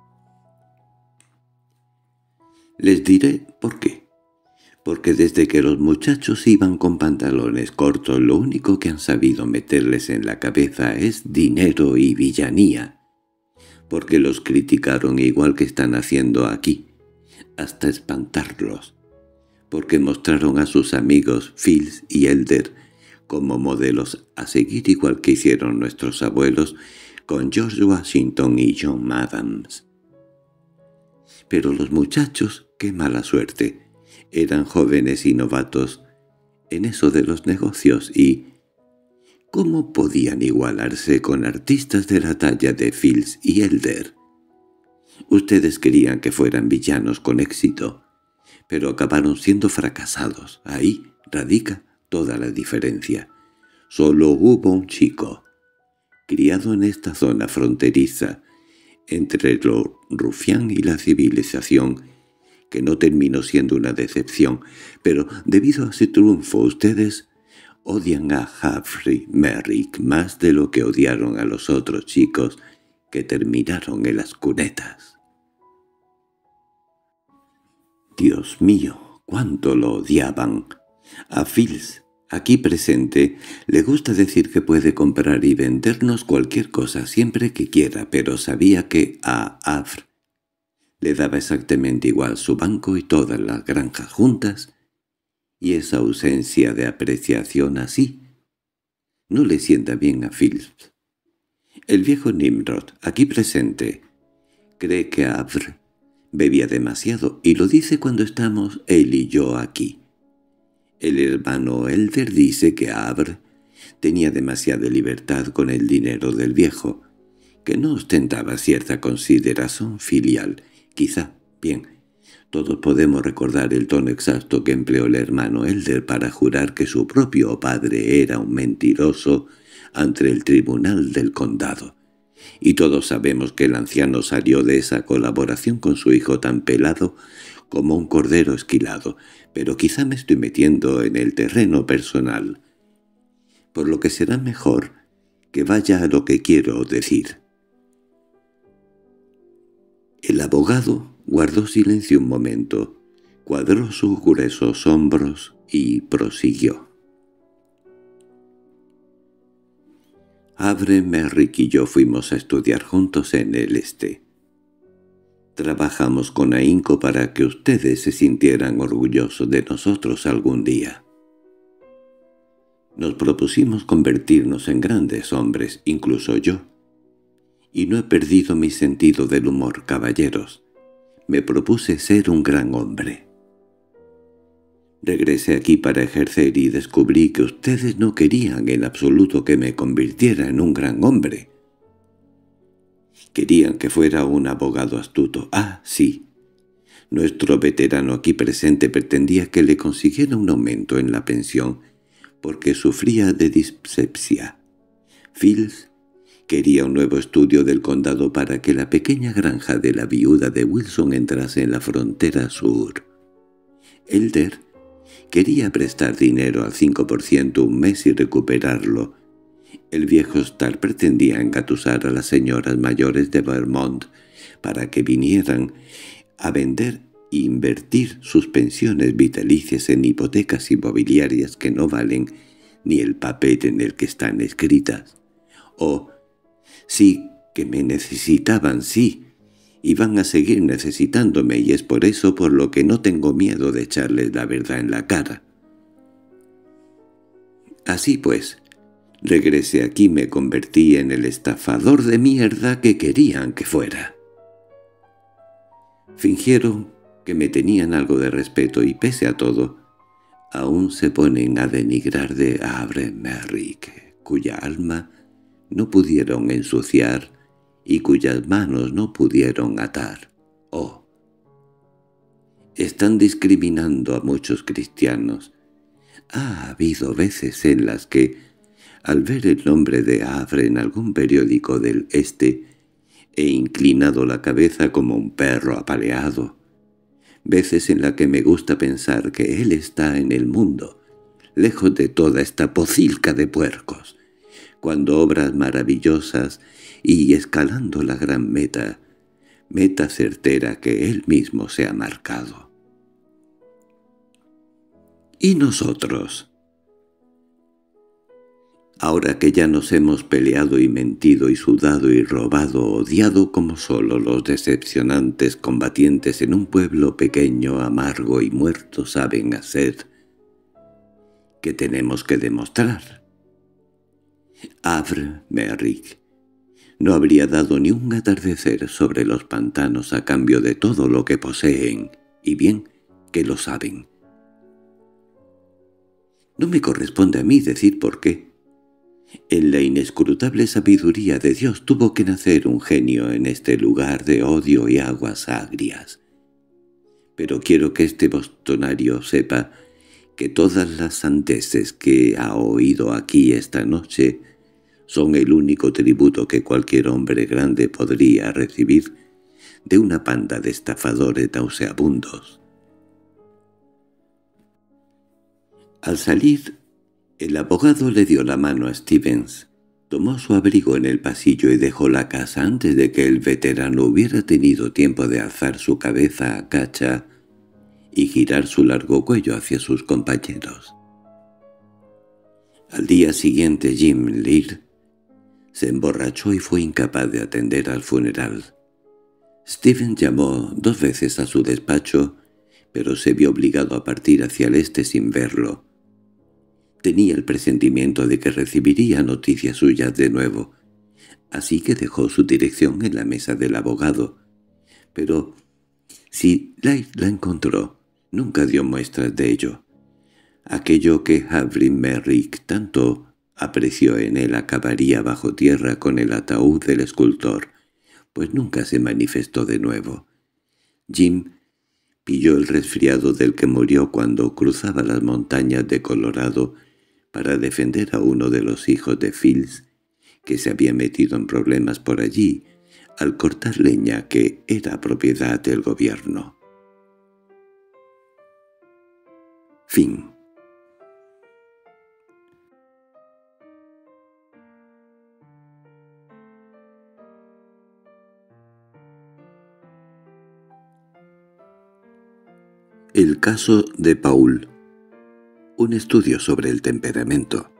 Les diré por qué. Porque desde que los muchachos iban con pantalones cortos, lo único que han sabido meterles en la cabeza es dinero y villanía. Porque los criticaron igual que están haciendo aquí, hasta espantarlos. Porque mostraron a sus amigos Fields y Elder como modelos a seguir igual que hicieron nuestros abuelos con George Washington y John Adams. Pero los muchachos, qué mala suerte, eran jóvenes y novatos en eso de los negocios y ¿cómo podían igualarse con artistas de la talla de Fields y Elder? Ustedes querían que fueran villanos con éxito, pero acabaron siendo fracasados. Ahí radica toda la diferencia. Solo hubo un chico, criado en esta zona fronteriza, entre lo rufián y la civilización, que no terminó siendo una decepción, pero debido a ese triunfo ustedes odian a Humphrey Merrick más de lo que odiaron a los otros chicos que terminaron en las cunetas. Dios mío, cuánto lo odiaban. A Fields, aquí presente, le gusta decir que puede comprar y vendernos cualquier cosa siempre que quiera, pero sabía que a Avre Le daba exactamente igual su banco y todas las granjas juntas, y esa ausencia de apreciación así no le sienta bien a Phillips. El viejo Nimrod, aquí presente, cree que Avr bebía demasiado, y lo dice cuando estamos él y yo aquí. El hermano Elder dice que Avr tenía demasiada libertad con el dinero del viejo, que no ostentaba cierta consideración filial. Quizá, bien, todos podemos recordar el tono exacto que empleó el hermano Elder para jurar que su propio padre era un mentiroso ante el tribunal del condado. Y todos sabemos que el anciano salió de esa colaboración con su hijo tan pelado como un cordero esquilado, pero quizá me estoy metiendo en el terreno personal, por lo que será mejor que vaya a lo que quiero decir. El abogado guardó silencio un momento, cuadró sus gruesos hombros y prosiguió. Avre, Merrick y yo fuimos a estudiar juntos en el este. Trabajamos con ahínco para que ustedes se sintieran orgullosos de nosotros algún día. Nos propusimos convertirnos en grandes hombres, incluso yo. Y no he perdido mi sentido del humor, caballeros. Me propuse ser un gran hombre. Regresé aquí para ejercer y descubrí que ustedes no querían en absoluto que me convirtiera en un gran hombre. Querían que fuera un abogado astuto. Ah, sí. Nuestro veterano aquí presente pretendía que le consiguiera un aumento en la pensión, porque sufría de dispepsia. Phils quería un nuevo estudio del condado para que la pequeña granja de la viuda de Wilson entrase en la frontera sur. Elder quería prestar dinero al cinco por ciento un mes y recuperarlo. El viejo Starr pretendía engatusar a las señoras mayores de Vermont para que vinieran a vender e invertir sus pensiones vitalicias en hipotecas inmobiliarias que no valen ni el papel en el que están escritas. Oh, sí que me necesitaban, sí, y van a seguir necesitándome, y es por eso por lo que no tengo miedo de echarles la verdad en la cara. Así pues, regresé aquí y me convertí en el estafador de mierda que querían que fuera. Fingieron que me tenían algo de respeto y, pese a todo, aún se ponen a denigrar de Avre Merrick, cuya alma no pudieron ensuciar y cuyas manos no pudieron atar. Oh, están discriminando a muchos cristianos. Ha habido veces en las que, al ver el nombre de Avre en algún periódico del este, he inclinado la cabeza como un perro apaleado. Veces en las que me gusta pensar que él está en el mundo, lejos de toda esta pocilca de puercos, cuando obras maravillosas y escalando la gran meta, meta certera que él mismo se ha marcado. ¿Y nosotros? Ahora que ya nos hemos peleado y mentido y sudado y robado, odiado como solo los decepcionantes combatientes en un pueblo pequeño, amargo y muerto saben hacer, ¿qué tenemos que demostrar? Avre Merrick no habría dado ni un atardecer sobre los pantanos a cambio de todo lo que poseen, y bien que lo saben. No me corresponde a mí decir por qué. En la inescrutable sabiduría de Dios tuvo que nacer un genio en este lugar de odio y aguas agrias. Pero quiero que este bostonario sepa que todas las sandeces que ha oído aquí esta noche son el único tributo que cualquier hombre grande podría recibir de una panda de estafadores nauseabundos. Al salir, el abogado le dio la mano a Stevens, tomó su abrigo en el pasillo y dejó la casa antes de que el veterano hubiera tenido tiempo de alzar su cabeza a cacha y girar su largo cuello hacia sus compañeros. Al día siguiente Jim Lear se emborrachó y fue incapaz de atender al funeral. Stephen llamó dos veces a su despacho, pero se vio obligado a partir hacia el este sin verlo. Tenía el presentimiento de que recibiría noticias suyas de nuevo, así que dejó su dirección en la mesa del abogado. Pero si Light la encontró, nunca dio muestras de ello. Aquello que Havrin Merrick tanto apreció en él acabaría bajo tierra con el ataúd del escultor, pues nunca se manifestó de nuevo. Jim pilló el resfriado del que murió cuando cruzaba las montañas de Colorado para defender a uno de los hijos de Fields, que se había metido en problemas por allí al cortar leña que era propiedad del gobierno. Fin. El caso de Paul. Un estudio sobre el temperamento.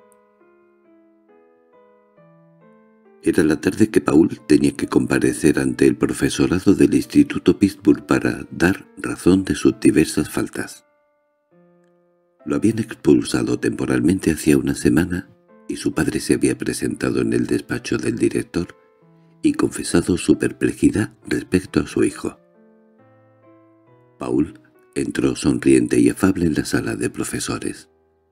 Era la tarde que Paul tenía que comparecer ante el profesorado del Instituto Pittsburgh para dar razón de sus diversas faltas. Lo habían expulsado temporalmente hacía una semana y su padre se había presentado en el despacho del director y confesado su perplejidad respecto a su hijo. Paul entró sonriente y afable en la sala de profesores.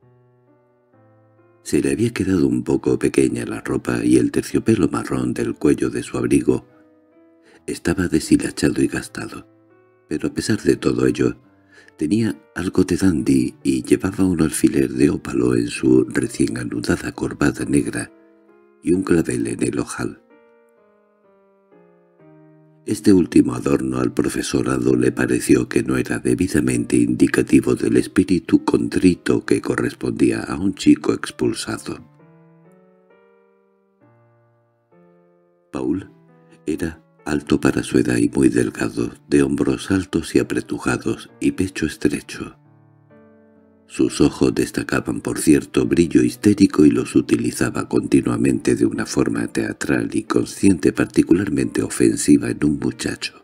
Se le había quedado un poco pequeña la ropa y el terciopelo marrón del cuello de su abrigo estaba deshilachado y gastado, pero a pesar de todo ello, tenía algo de dandy y llevaba un alfiler de ópalo en su recién anudada corbata negra y un clavel en el ojal. Este último adorno al profesorado le pareció que no era debidamente indicativo del espíritu contrito que correspondía a un chico expulsado. Paul era alto para su edad y muy delgado, de hombros altos y apretujados y pecho estrecho. Sus ojos destacaban por cierto brillo histérico y los utilizaba continuamente de una forma teatral y consciente particularmente ofensiva en un muchacho.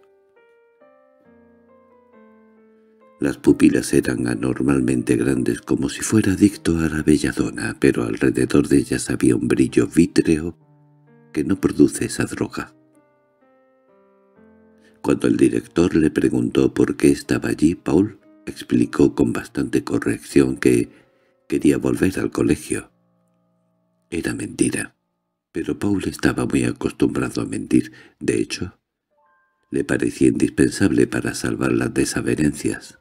Las pupilas eran anormalmente grandes como si fuera adicto a la belladona, pero alrededor de ellas había un brillo vítreo que no produce esa droga. Cuando el director le preguntó por qué estaba allí, Paul explicó con bastante corrección que quería volver al colegio. Era mentira, pero Paul estaba muy acostumbrado a mentir. De hecho, le parecía indispensable para salvar las desavenencias.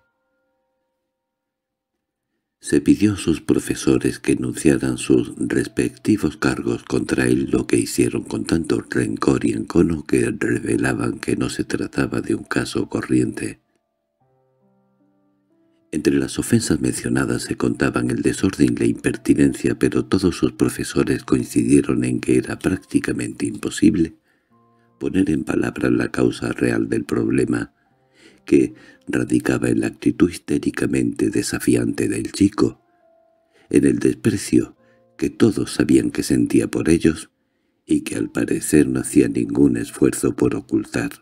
Se pidió a sus profesores que enunciaran sus respectivos cargos contra él, lo que hicieron con tanto rencor y encono que revelaban que no se trataba de un caso corriente. Entre las ofensas mencionadas se contaban el desorden y la impertinencia, pero todos sus profesores coincidieron en que era prácticamente imposible poner en palabras la causa real del problema, que radicaba en la actitud histéricamente desafiante del chico, en el desprecio que todos sabían que sentía por ellos y que al parecer no hacía ningún esfuerzo por ocultar.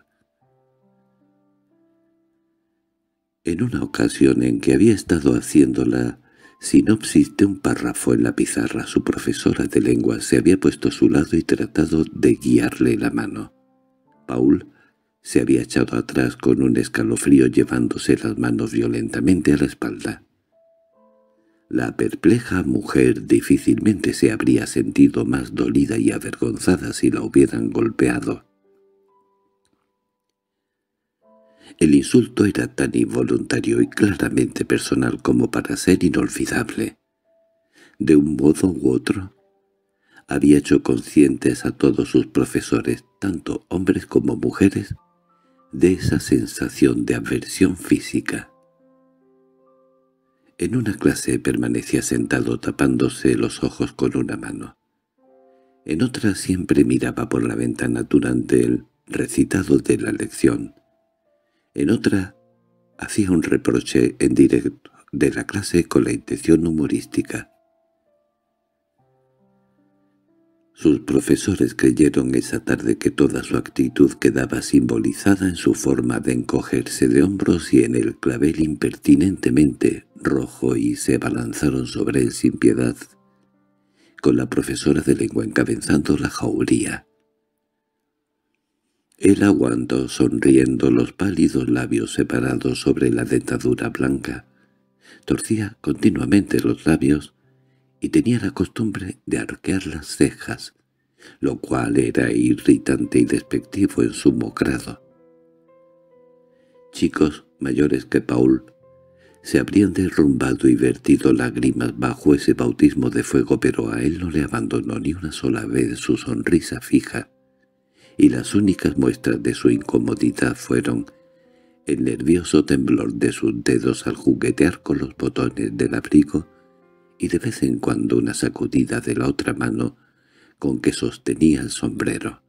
En una ocasión en que había estado haciendo la sinopsis de un párrafo en la pizarra, su profesora de lengua se había puesto a su lado y tratado de guiarle la mano. Paul se había echado atrás con un escalofrío llevándose las manos violentamente a la espalda. La perpleja mujer difícilmente se habría sentido más dolida y avergonzada si la hubieran golpeado. El insulto era tan involuntario y claramente personal como para ser inolvidable. De un modo u otro, había hecho conscientes a todos sus profesores, tanto hombres como mujeres, de esa sensación de aversión física. En una clase permanecía sentado tapándose los ojos con una mano. En otra siempre miraba por la ventana durante el recitado de la lección. En otra hacía un reproche en directo de la clase con la intención humorística. Sus profesores creyeron esa tarde que toda su actitud quedaba simbolizada en su forma de encogerse de hombros y en el clavel impertinentemente rojo, y se abalanzaron sobre él sin piedad, con la profesora de lengua encabezando la jauría. Él aguantó sonriendo los pálidos labios separados sobre la dentadura blanca. Torcía continuamente los labios y tenía la costumbre de arquear las cejas, lo cual era irritante y despectivo en sumo grado. Chicos mayores que Paul se habrían derrumbado y vertido lágrimas bajo ese bautismo de fuego, pero a él no le abandonó ni una sola vez su sonrisa fija, y las únicas muestras de su incomodidad fueron el nervioso temblor de sus dedos al juguetear con los botones del abrigo y de vez en cuando una sacudida de la otra mano con que sostenía el sombrero.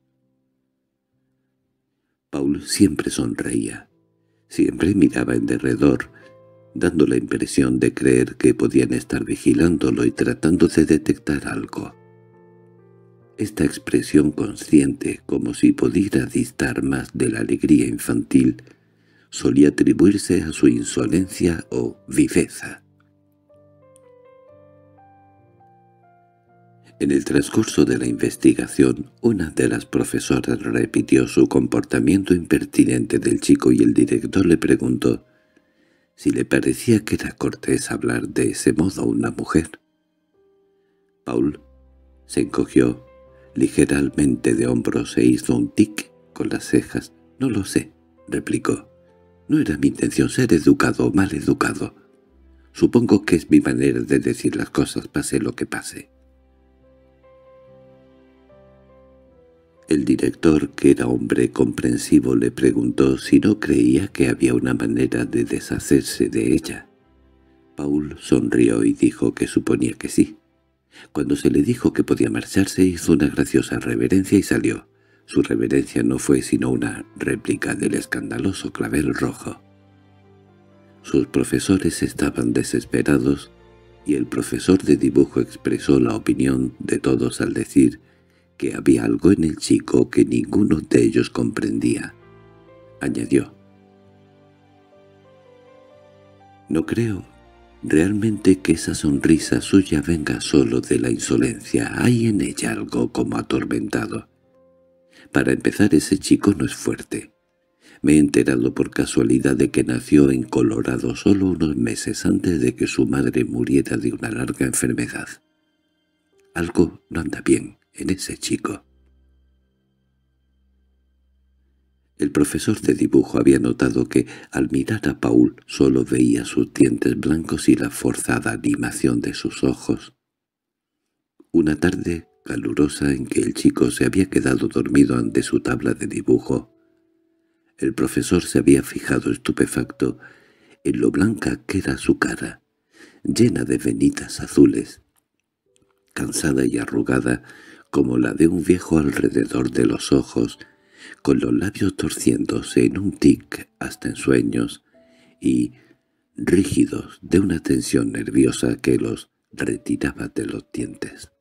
Paul siempre sonreía, siempre miraba en derredor, dando la impresión de creer que podían estar vigilándolo y tratando de detectar algo. Esta expresión consciente, como si pudiera distar más de la alegría infantil, solía atribuirse a su insolencia o viveza. En el transcurso de la investigación, una de las profesoras repitió su comportamiento impertinente del chico y el director le preguntó si le parecía que era cortés hablar de ese modo a una mujer. Paul se encogió ligeramente de hombros e hizo un tic con las cejas. «No lo sé», replicó. «No era mi intención ser educado o mal educado. Supongo que es mi manera de decir las cosas, pase lo que pase». El director, que era hombre comprensivo, le preguntó si no creía que había una manera de deshacerse de ella. Paul sonrió y dijo que suponía que sí. Cuando se le dijo que podía marcharse, hizo una graciosa reverencia y salió. Su reverencia no fue sino una réplica del escandaloso clavel rojo. Sus profesores estaban desesperados, y el profesor de dibujo expresó la opinión de todos al decir que había algo en el chico que ninguno de ellos comprendía. Añadió: «No creo realmente que esa sonrisa suya venga solo de la insolencia. Hay en ella algo como atormentado. Para empezar, ese chico no es fuerte. Me he enterado por casualidad de que nació en Colorado solo unos meses antes de que su madre muriera de una larga enfermedad. Algo no anda bien en ese chico». El profesor de dibujo había notado que, al mirar a Paul, solo veía sus dientes blancos y la forzada animación de sus ojos. Una tarde calurosa en que el chico se había quedado dormido ante su tabla de dibujo, el profesor se había fijado estupefacto en lo blanca que era su cara, llena de venitas azules, cansada y arrugada como la de un viejo alrededor de los ojos, con los labios torciéndose en un tic hasta en sueños, y rígidos de una tensión nerviosa que los retiraba de los dientes.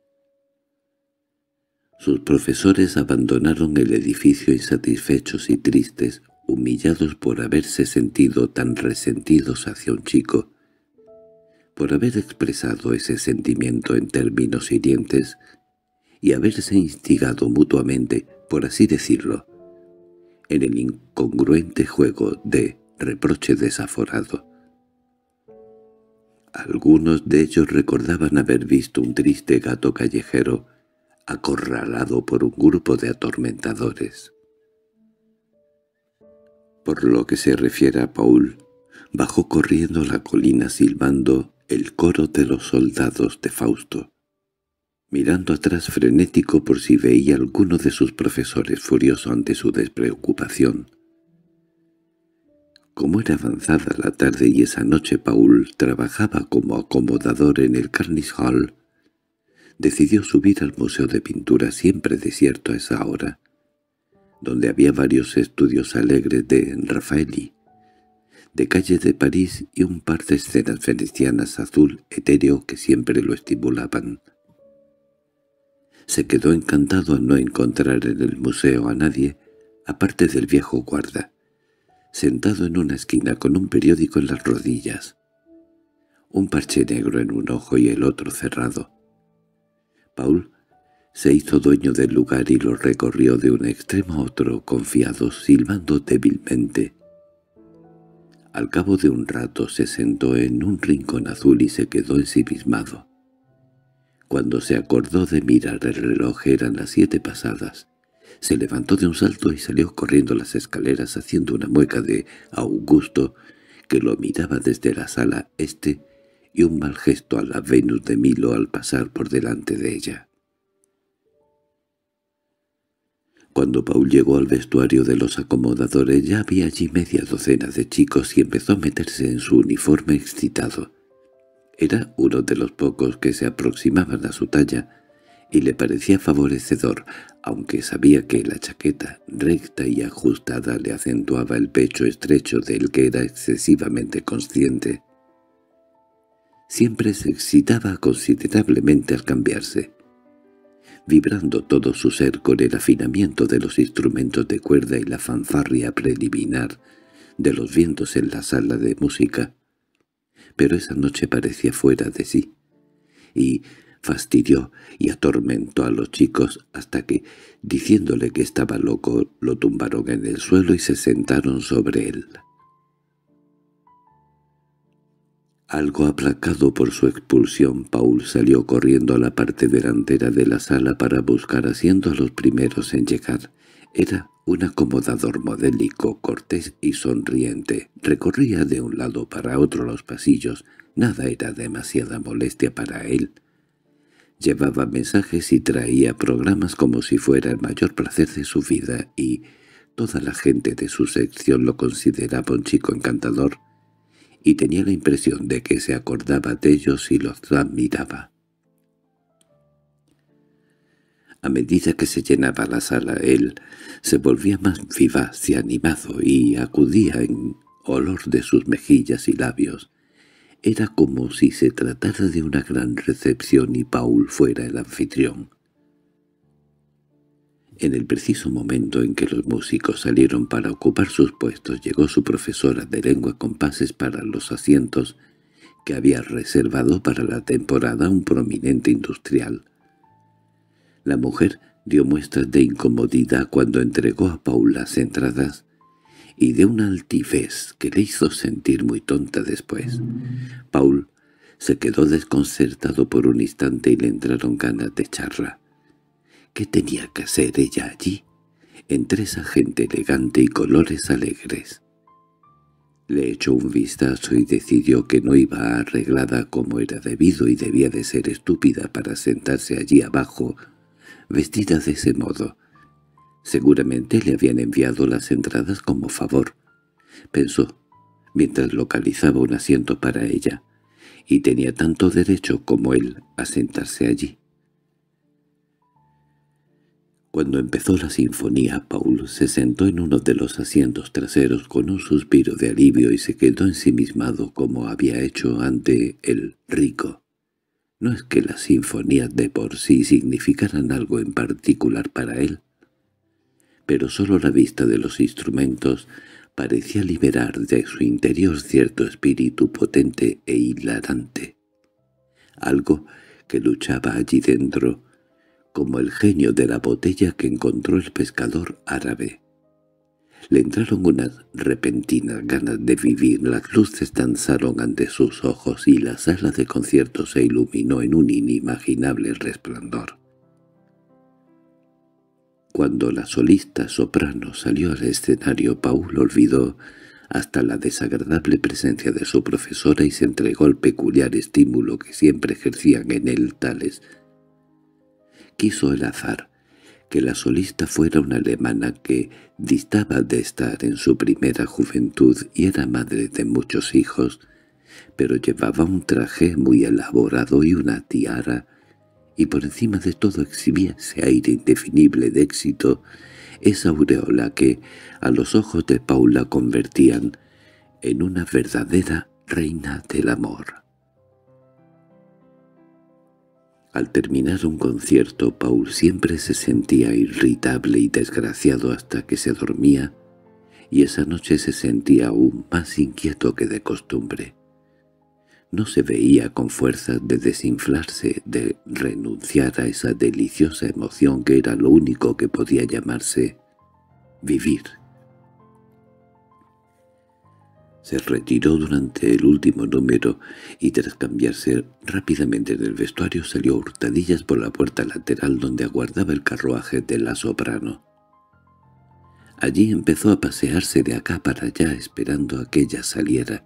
Sus profesores abandonaron el edificio insatisfechos y tristes, humillados por haberse sentido tan resentidos hacia un chico, por haber expresado ese sentimiento en términos hirientes y haberse instigado mutuamente, por así decirlo, en el incongruente juego de reproche desaforado. Algunos de ellos recordaban haber visto un triste gato callejero acorralado por un grupo de atormentadores. Por lo que se refiere a Paul, bajó corriendo la colina silbando el coro de los soldados de Fausto, mirando atrás frenético por si veía alguno de sus profesores furioso ante su despreocupación. Como era avanzada la tarde y esa noche Paul trabajaba como acomodador en el Carnegie Hall, decidió subir al Museo de Pintura, siempre desierto a esa hora, donde había varios estudios alegres de Raffaelli, de calles de París y un par de escenas venecianas azul etéreo que siempre lo estimulaban. Se quedó encantado al no encontrar en el museo a nadie, aparte del viejo guarda, sentado en una esquina con un periódico en las rodillas, un parche negro en un ojo y el otro cerrado. Paul se hizo dueño del lugar y lo recorrió de un extremo a otro confiado, silbando débilmente. Al cabo de un rato se sentó en un rincón azul y se quedó ensimismado. Cuando se acordó de mirar el reloj eran las siete pasadas. Se levantó de un salto y salió corriendo las escaleras haciendo una mueca de Augusto, que lo miraba desde la sala este, y un mal gesto a la Venus de Milo al pasar por delante de ella. Cuando Paul llegó al vestuario de los acomodadores ya había allí media docena de chicos y empezó a meterse en su uniforme excitado. Era uno de los pocos que se aproximaban a su talla y le parecía favorecedor, aunque sabía que la chaqueta recta y ajustada le acentuaba el pecho estrecho del que era excesivamente consciente. Siempre se excitaba considerablemente al cambiarse, vibrando todo su ser con el afinamiento de los instrumentos de cuerda y la fanfarria preliminar de los vientos en la sala de música. Pero esa noche parecía fuera de sí, y fastidió y atormentó a los chicos hasta que, diciéndole que estaba loco, lo tumbaron en el suelo y se sentaron sobre él. Algo aplacado por su expulsión, Paul salió corriendo a la parte delantera de la sala para buscar asiento a los primeros en llegar. Era un acomodador modélico, cortés y sonriente. Recorría de un lado para otro los pasillos. Nada era demasiada molestia para él. Llevaba mensajes y traía programas como si fuera el mayor placer de su vida, y toda la gente de su sección lo consideraba un chico encantador, y tenía la impresión de que se acordaba de ellos y los admiraba. A medida que se llenaba la sala, él se volvía más vivaz y animado y acudía en olor de sus mejillas y labios. Era como si se tratara de una gran recepción y Paul fuera el anfitrión. En el preciso momento en que los músicos salieron para ocupar sus puestos, llegó su profesora de lengua con pases para los asientos que había reservado para la temporada un prominente industrial. La mujer dio muestras de incomodidad cuando entregó a Paul las entradas y de una altivez que le hizo sentir muy tonta después. Paul se quedó desconcertado por un instante y le entraron ganas de charla. ¿Qué tenía que hacer ella allí, entre esa gente elegante y colores alegres? Le echó un vistazo y decidió que no iba arreglada como era debido y debía de ser estúpida para sentarse allí abajo, vestida de ese modo. Seguramente le habían enviado las entradas como favor, pensó, mientras localizaba un asiento para ella, y tenía tanto derecho como él a sentarse allí. Cuando empezó la sinfonía, Paul se sentó en uno de los asientos traseros con un suspiro de alivio y se quedó ensimismado como había hecho ante el rico. No es que las sinfonías de por sí significaran algo en particular para él, pero sólo la vista de los instrumentos parecía liberar de su interior cierto espíritu potente e hilarante, algo que luchaba allí dentro, como el genio de la botella que encontró el pescador árabe. Le entraron unas repentinas ganas de vivir, las luces danzaron ante sus ojos y la sala de conciertos se iluminó en un inimaginable resplandor. Cuando la solista soprano salió al escenario, Paul olvidó hasta la desagradable presencia de su profesora y se entregó al peculiar estímulo que siempre ejercían en él tales. Quiso el azar que la solista fuera una alemana que distaba de estar en su primera juventud y era madre de muchos hijos, pero llevaba un traje muy elaborado y una tiara, y por encima de todo exhibía ese aire indefinible de éxito, esa aureola que a los ojos de Paul la convertían en una verdadera reina del amor. Al terminar un concierto, Paul siempre se sentía irritable y desgraciado hasta que se dormía, y esa noche se sentía aún más inquieto que de costumbre. No se veía con fuerzas de desinflarse, de renunciar a esa deliciosa emoción que era lo único que podía llamarse vivir. Se retiró durante el último número y tras cambiarse rápidamente del vestuario salió a hurtadillas por la puerta lateral donde aguardaba el carruaje de la soprano. Allí empezó a pasearse de acá para allá esperando a que ella saliera.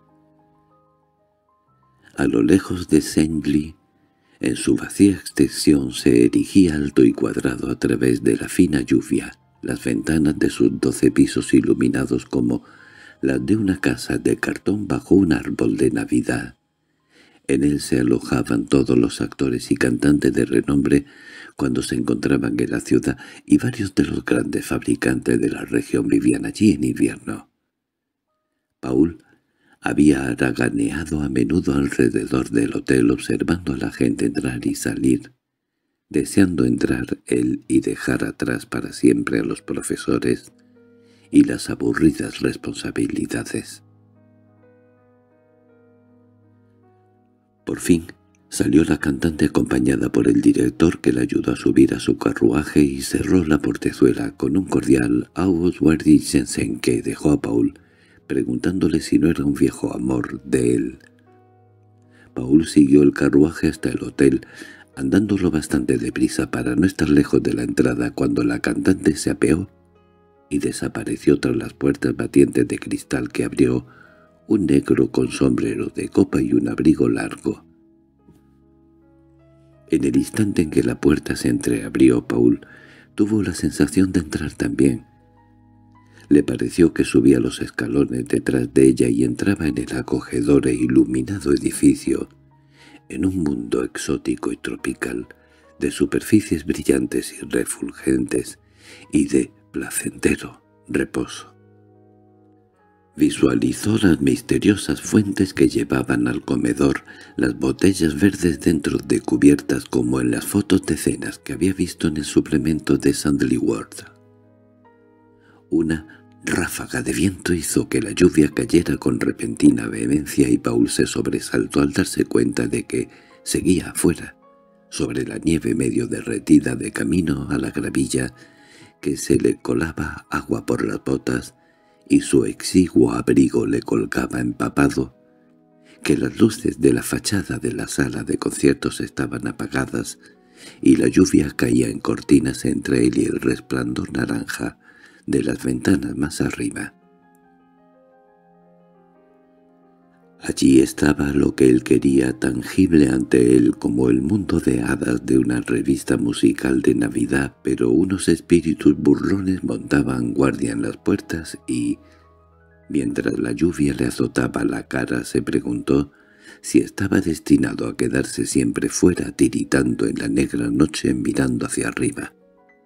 A lo lejos de Sengley, en su vacía extensión se erigía alto y cuadrado a través de la fina lluvia, las ventanas de sus doce pisos iluminados como las de una casa de cartón bajo un árbol de Navidad. En él se alojaban todos los actores y cantantes de renombre cuando se encontraban en la ciudad, y varios de los grandes fabricantes de la región vivían allí en invierno. Paul había haraganeado a menudo alrededor del hotel observando a la gente entrar y salir, deseando entrar él y dejar atrás para siempre a los profesores y las aburridas responsabilidades. Por fin salió la cantante acompañada por el director, que la ayudó a subir a su carruaje y cerró la portezuela con un cordial «Auf Wiedersehen» que dejó a Paul preguntándole si no era un viejo amor de él. Paul siguió el carruaje hasta el hotel, andándolo bastante deprisa para no estar lejos de la entrada cuando la cantante se apeó y desapareció tras las puertas batientes de cristal que abrió un negro con sombrero de copa y un abrigo largo. En el instante en que la puerta se entreabrió, Paul tuvo la sensación de entrar también. Le pareció que subía los escalones detrás de ella y entraba en el acogedor e iluminado edificio, en un mundo exótico y tropical, de superficies brillantes y refulgentes, y de placentero reposo. Visualizó las misteriosas fuentes que llevaban al comedor, las botellas verdes dentro de cubiertas como en las fotos de cenas que había visto en el suplemento de Sandley World. Una ráfaga de viento hizo que la lluvia cayera con repentina vehemencia y Paul se sobresaltó al darse cuenta de que seguía afuera, sobre la nieve medio derretida de camino a la gravilla, que se le colaba agua por las botas y su exiguo abrigo le colgaba empapado, que las luces de la fachada de la sala de conciertos estaban apagadas y la lluvia caía en cortinas entre él y el resplandor naranja de las ventanas más arriba. Allí estaba lo que él quería, tangible ante él como el mundo de hadas de una revista musical de Navidad, pero unos espíritus burlones montaban guardia en las puertas y, mientras la lluvia le azotaba la cara, se preguntó si estaba destinado a quedarse siempre fuera tiritando en la negra noche mirando hacia arriba.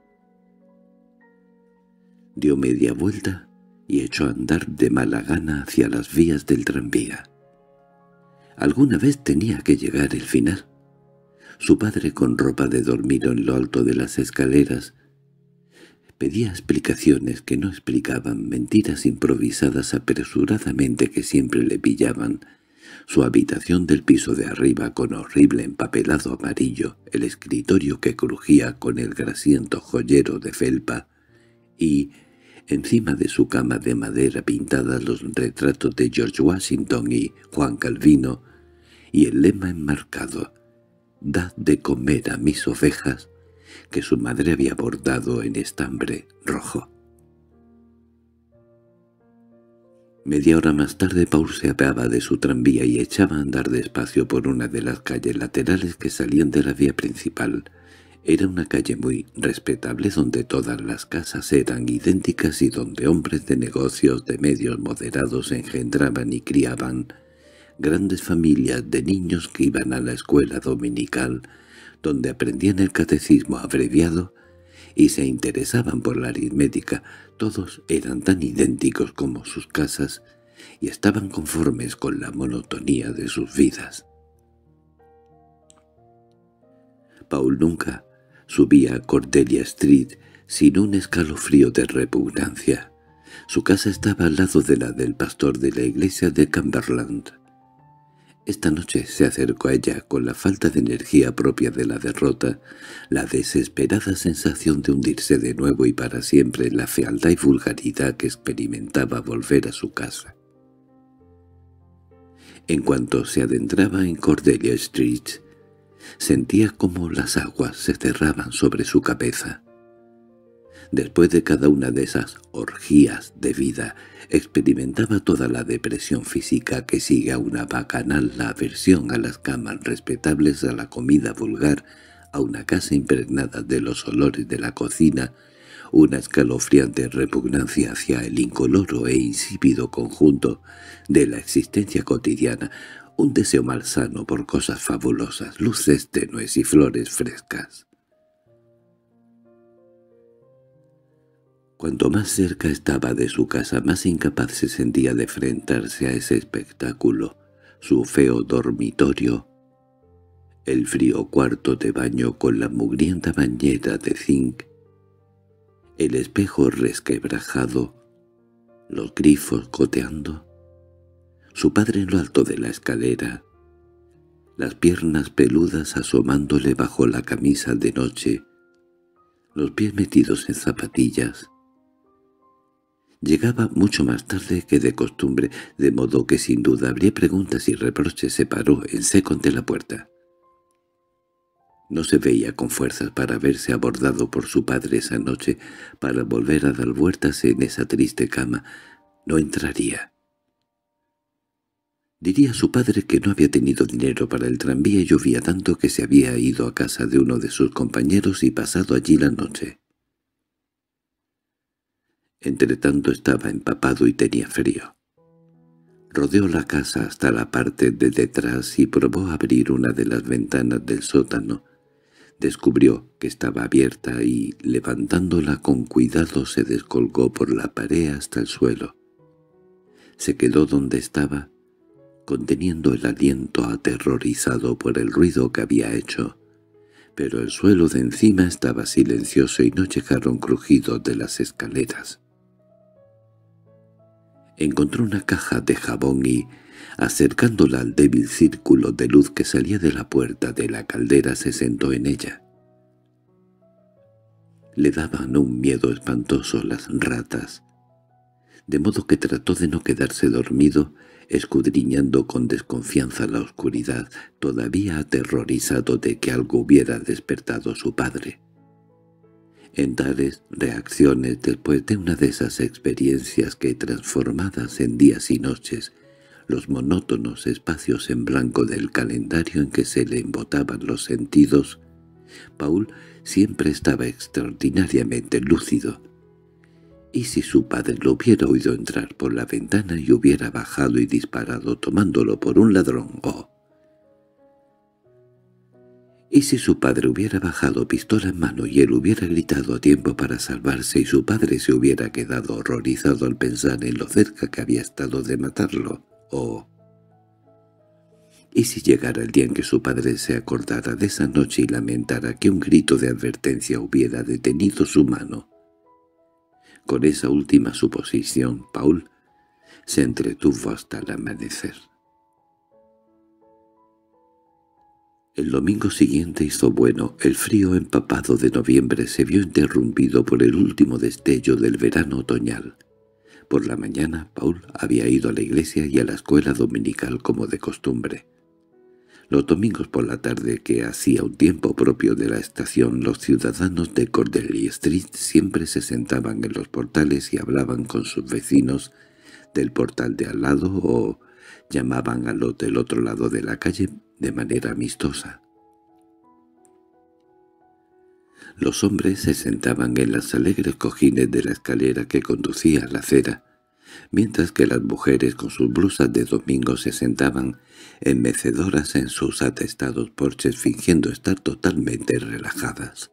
Dio media vuelta y echó a andar de mala gana hacia las vías del tranvía. Alguna vez tenía que llegar el final. Su padre, con ropa de dormir en lo alto de las escaleras, pedía explicaciones que no explicaban, mentiras improvisadas apresuradamente que siempre le pillaban, su habitación del piso de arriba con horrible empapelado amarillo, el escritorio que crujía con el grasiento joyero de felpa, y encima de su cama de madera pintadas los retratos de George Washington y Juan Calvino, y el lema enmarcado «Dad de comer a mis ovejas», que su madre había bordado en estambre rojo. Media hora más tarde Paul se apeaba de su tranvía y echaba a andar despacio por una de las calles laterales que salían de la vía principal. Era una calle muy respetable donde todas las casas eran idénticas y donde hombres de negocios de medios moderados engendraban y criaban grandes familias de niños que iban a la escuela dominical, donde aprendían el catecismo abreviado y se interesaban por la aritmética. Todos eran tan idénticos como sus casas y estaban conformes con la monotonía de sus vidas. Paul nunca subía a Cordelia Street sin un escalofrío de repugnancia. Su casa estaba al lado de la del pastor de la iglesia de Cumberland. Esta noche se acercó a ella con la falta de energía propia de la derrota, la desesperada sensación de hundirse de nuevo y para siempre en la fealdad y vulgaridad que experimentaba volver a su casa. En cuanto se adentraba en Cordelia Street, sentía como las aguas se cerraban sobre su cabeza. Después de cada una de esas orgías de vida, experimentaba toda la depresión física que sigue a una bacanal, la aversión a las camas respetables, a la comida vulgar, a una casa impregnada de los olores de la cocina, una escalofriante repugnancia hacia el incoloro e insípido conjunto de la existencia cotidiana, un deseo malsano por cosas fabulosas, luces tenues y flores frescas. Cuanto más cerca estaba de su casa, más incapaz se sentía de enfrentarse a ese espectáculo, su feo dormitorio, el frío cuarto de baño con la mugrienta bañera de zinc, el espejo resquebrajado, los grifos goteando, su padre en lo alto de la escalera, las piernas peludas asomándole bajo la camisa de noche, los pies metidos en zapatillas. Llegaba mucho más tarde que de costumbre, de modo que sin duda habría preguntas y reproches. Se paró en seco ante la puerta. No se veía con fuerzas para verse abordado por su padre esa noche, para volver a dar vueltas en esa triste cama. No entraría. Diría a su padre que no había tenido dinero para el tranvía y llovía tanto que se había ido a casa de uno de sus compañeros y pasado allí la noche. Entretanto estaba empapado y tenía frío. Rodeó la casa hasta la parte de detrás y probó abrir una de las ventanas del sótano. Descubrió que estaba abierta y, levantándola con cuidado, se descolgó por la pared hasta el suelo. Se quedó donde estaba, conteniendo el aliento aterrorizado por el ruido que había hecho, pero el suelo de encima estaba silencioso y no llegaron crujidos de las escaleras. Encontró una caja de jabón y, acercándola al débil círculo de luz que salía de la puerta de la caldera, se sentó en ella. Le daban un miedo espantoso las ratas, de modo que trató de no quedarse dormido, escudriñando con desconfianza la oscuridad, todavía aterrorizado de que algo hubiera despertado a su padre. En tales reacciones, después de una de esas experiencias que, transformadas en días y noches, los monótonos espacios en blanco del calendario en que se le embotaban los sentidos, Paul siempre estaba extraordinariamente lúcido. ¿Y si su padre lo hubiera oído entrar por la ventana y hubiera bajado y disparado tomándolo por un ladrón? ¡Oh! ¿Y si su padre hubiera bajado pistola en mano y él hubiera gritado a tiempo para salvarse y su padre se hubiera quedado horrorizado al pensar en lo cerca que había estado de matarlo? ¿O y si llegara el día en que su padre se acordara de esa noche y lamentara que un grito de advertencia hubiera detenido su mano? Con esa última suposición, Paul se entretuvo hasta el amanecer. El domingo siguiente hizo bueno. El frío empapado de noviembre se vio interrumpido por el último destello del verano otoñal. Por la mañana, Paul había ido a la iglesia y a la escuela dominical como de costumbre. Los domingos por la tarde, que hacía un tiempo propio de la estación, los ciudadanos de Cordelia Street siempre se sentaban en los portales y hablaban con sus vecinos del portal de al lado o llamaban a los del otro lado de la calle de manera amistosa. Los hombres se sentaban en las alegres cojines de la escalera que conducía a la acera, mientras que las mujeres con sus blusas de domingo se sentaban en mecedoras en sus atestados porches fingiendo estar totalmente relajadas.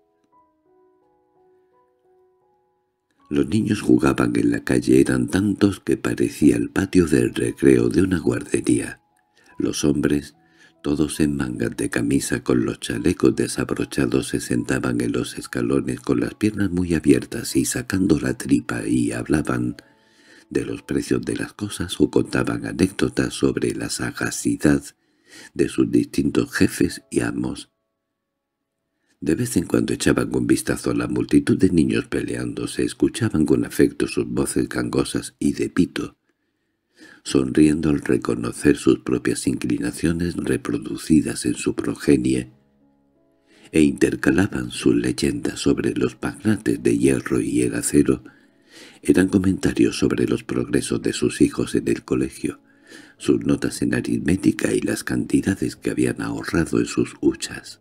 Los niños jugaban en la calle, eran tantos que parecía el patio del recreo de una guardería. Los hombres, Todos en mangas de camisa con los chalecos desabrochados se sentaban en los escalones con las piernas muy abiertas y sacando la tripa y hablaban de los precios de las cosas o contaban anécdotas sobre la sagacidad de sus distintos jefes y amos. De vez en cuando echaban un vistazo a la multitud de niños peleando, se escuchaban con afecto sus voces gangosas y de pito, sonriendo al reconocer sus propias inclinaciones reproducidas en su progenie, e intercalaban sus leyendas sobre los magnates de hierro y el acero. Eran comentarios sobre los progresos de sus hijos en el colegio, sus notas en aritmética y las cantidades que habían ahorrado en sus huchas.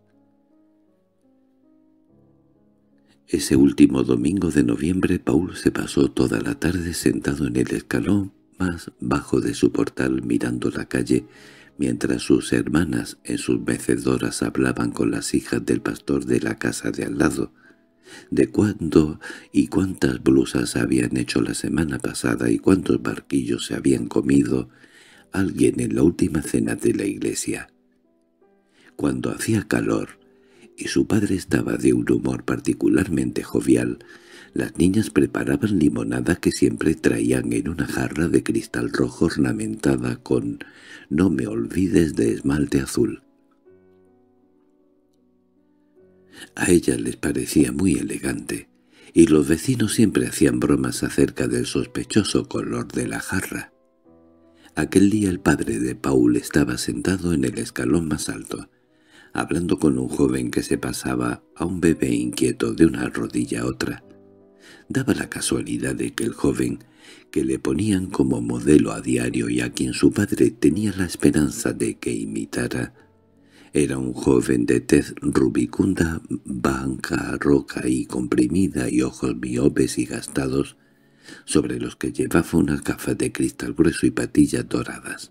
Ese último domingo de noviembre Paul se pasó toda la tarde sentado en el escalón más bajo de su portal mirando la calle, mientras sus hermanas en sus mecedoras hablaban con las hijas del pastor de la casa de al lado, de cuándo y cuántas blusas habían hecho la semana pasada y cuántos barquillos se habían comido alguien en la última cena de la iglesia. Cuando hacía calor y su padre estaba de un humor particularmente jovial, las niñas preparaban limonada que siempre traían en una jarra de cristal rojo ornamentada con «No me olvides» de esmalte azul. A ellas les parecía muy elegante, y los vecinos siempre hacían bromas acerca del sospechoso color de la jarra. Aquel día el padre de Paul estaba sentado en el escalón más alto, hablando con un joven que se pasaba a un bebé inquieto de una rodilla a otra. Daba la casualidad de que el joven, que le ponían como modelo a diario y a quien su padre tenía la esperanza de que imitara, era un joven de tez rubicunda, blanca, roca y comprimida y ojos miopes y gastados, sobre los que llevaba unas gafas de cristal grueso y patillas doradas.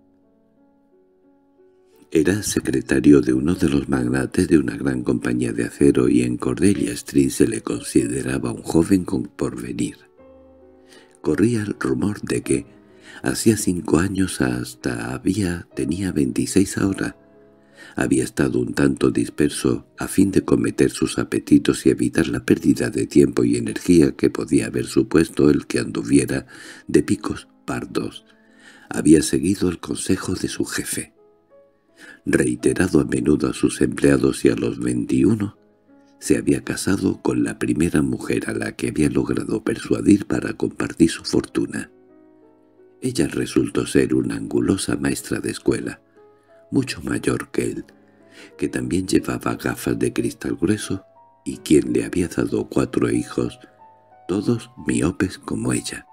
Era secretario de uno de los magnates de una gran compañía de acero y en Cordelia Street se le consideraba un joven con porvenir. Corría el rumor de que, hacía cinco años hasta había tenía veintiséis ahora, había estado un tanto disperso a fin de cometer sus apetitos y evitar la pérdida de tiempo y energía que podía haber supuesto el que anduviera de picos pardos. Había seguido el consejo de su jefe, reiterado a menudo a sus empleados, y a los veintiuno se había casado con la primera mujer a la que había logrado persuadir para compartir su fortuna. Ella resultó ser una angulosa maestra de escuela, mucho mayor que él, que también llevaba gafas de cristal grueso y quien le había dado cuatro hijos, todos miopes como ella.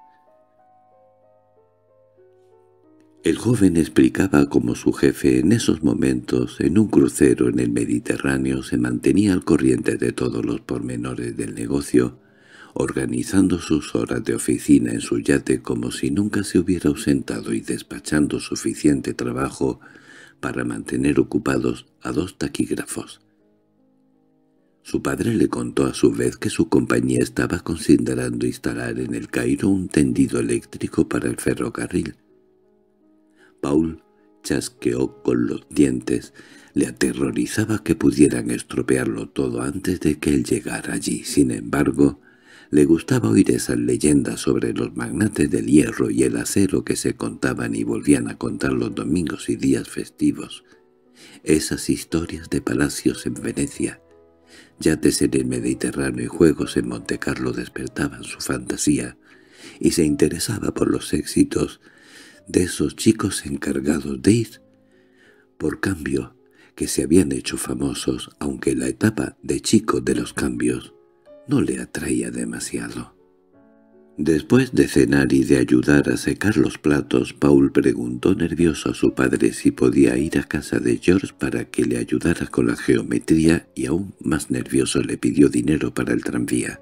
El joven explicaba cómo su jefe en esos momentos, en un crucero en el Mediterráneo, se mantenía al corriente de todos los pormenores del negocio, organizando sus horas de oficina en su yate como si nunca se hubiera ausentado y despachando suficiente trabajo para mantener ocupados a dos taquígrafos. Su padre le contó a su vez que su compañía estaba considerando instalar en el Cairo un tendido eléctrico para el ferrocarril. Paul chasqueó con los dientes. Le aterrorizaba que pudieran estropearlo todo antes de que él llegara allí. Sin embargo, le gustaba oír esas leyendas sobre los magnates del hierro y el acero que se contaban y volvían a contar los domingos y días festivos. Esas historias de palacios en Venecia, yates en el Mediterráneo y juegos en Montecarlo despertaban su fantasía, y se interesaba por los éxitos de esos chicos encargados de ir, por cambio, que se habían hecho famosos, aunque la etapa de chico de los cambios no le atraía demasiado. Después de cenar y de ayudar a secar los platos, Paul preguntó nervioso a su padre si podía ir a casa de George para que le ayudara con la geometría, y aún más nervioso le pidió dinero para el tranvía.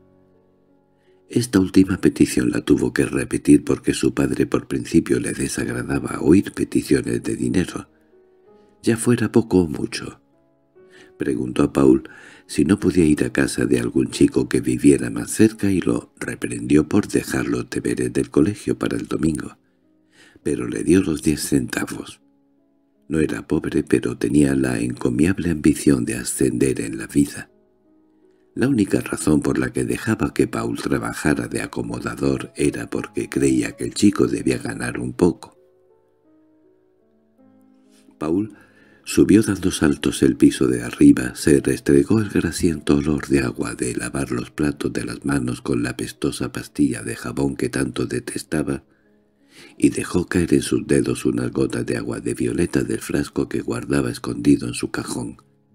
Esta última petición la tuvo que repetir porque su padre por principio le desagradaba oír peticiones de dinero, ya fuera poco o mucho. Preguntó a Paul si no podía ir a casa de algún chico que viviera más cerca y lo reprendió por dejar los deberes del colegio para el domingo, pero le dio los diez centavos. No era pobre, pero tenía la encomiable ambición de ascender en la vida. La única razón por la que dejaba que Paul trabajara de acomodador era porque creía que el chico debía ganar un poco. Paul subió dando saltos el piso de arriba, se restregó el grasiento olor de agua de lavar los platos de las manos con la pestosa pastilla de jabón que tanto detestaba, y dejó caer en sus dedos unas gotas de agua de violeta del frasco que guardaba escondido en su cajón.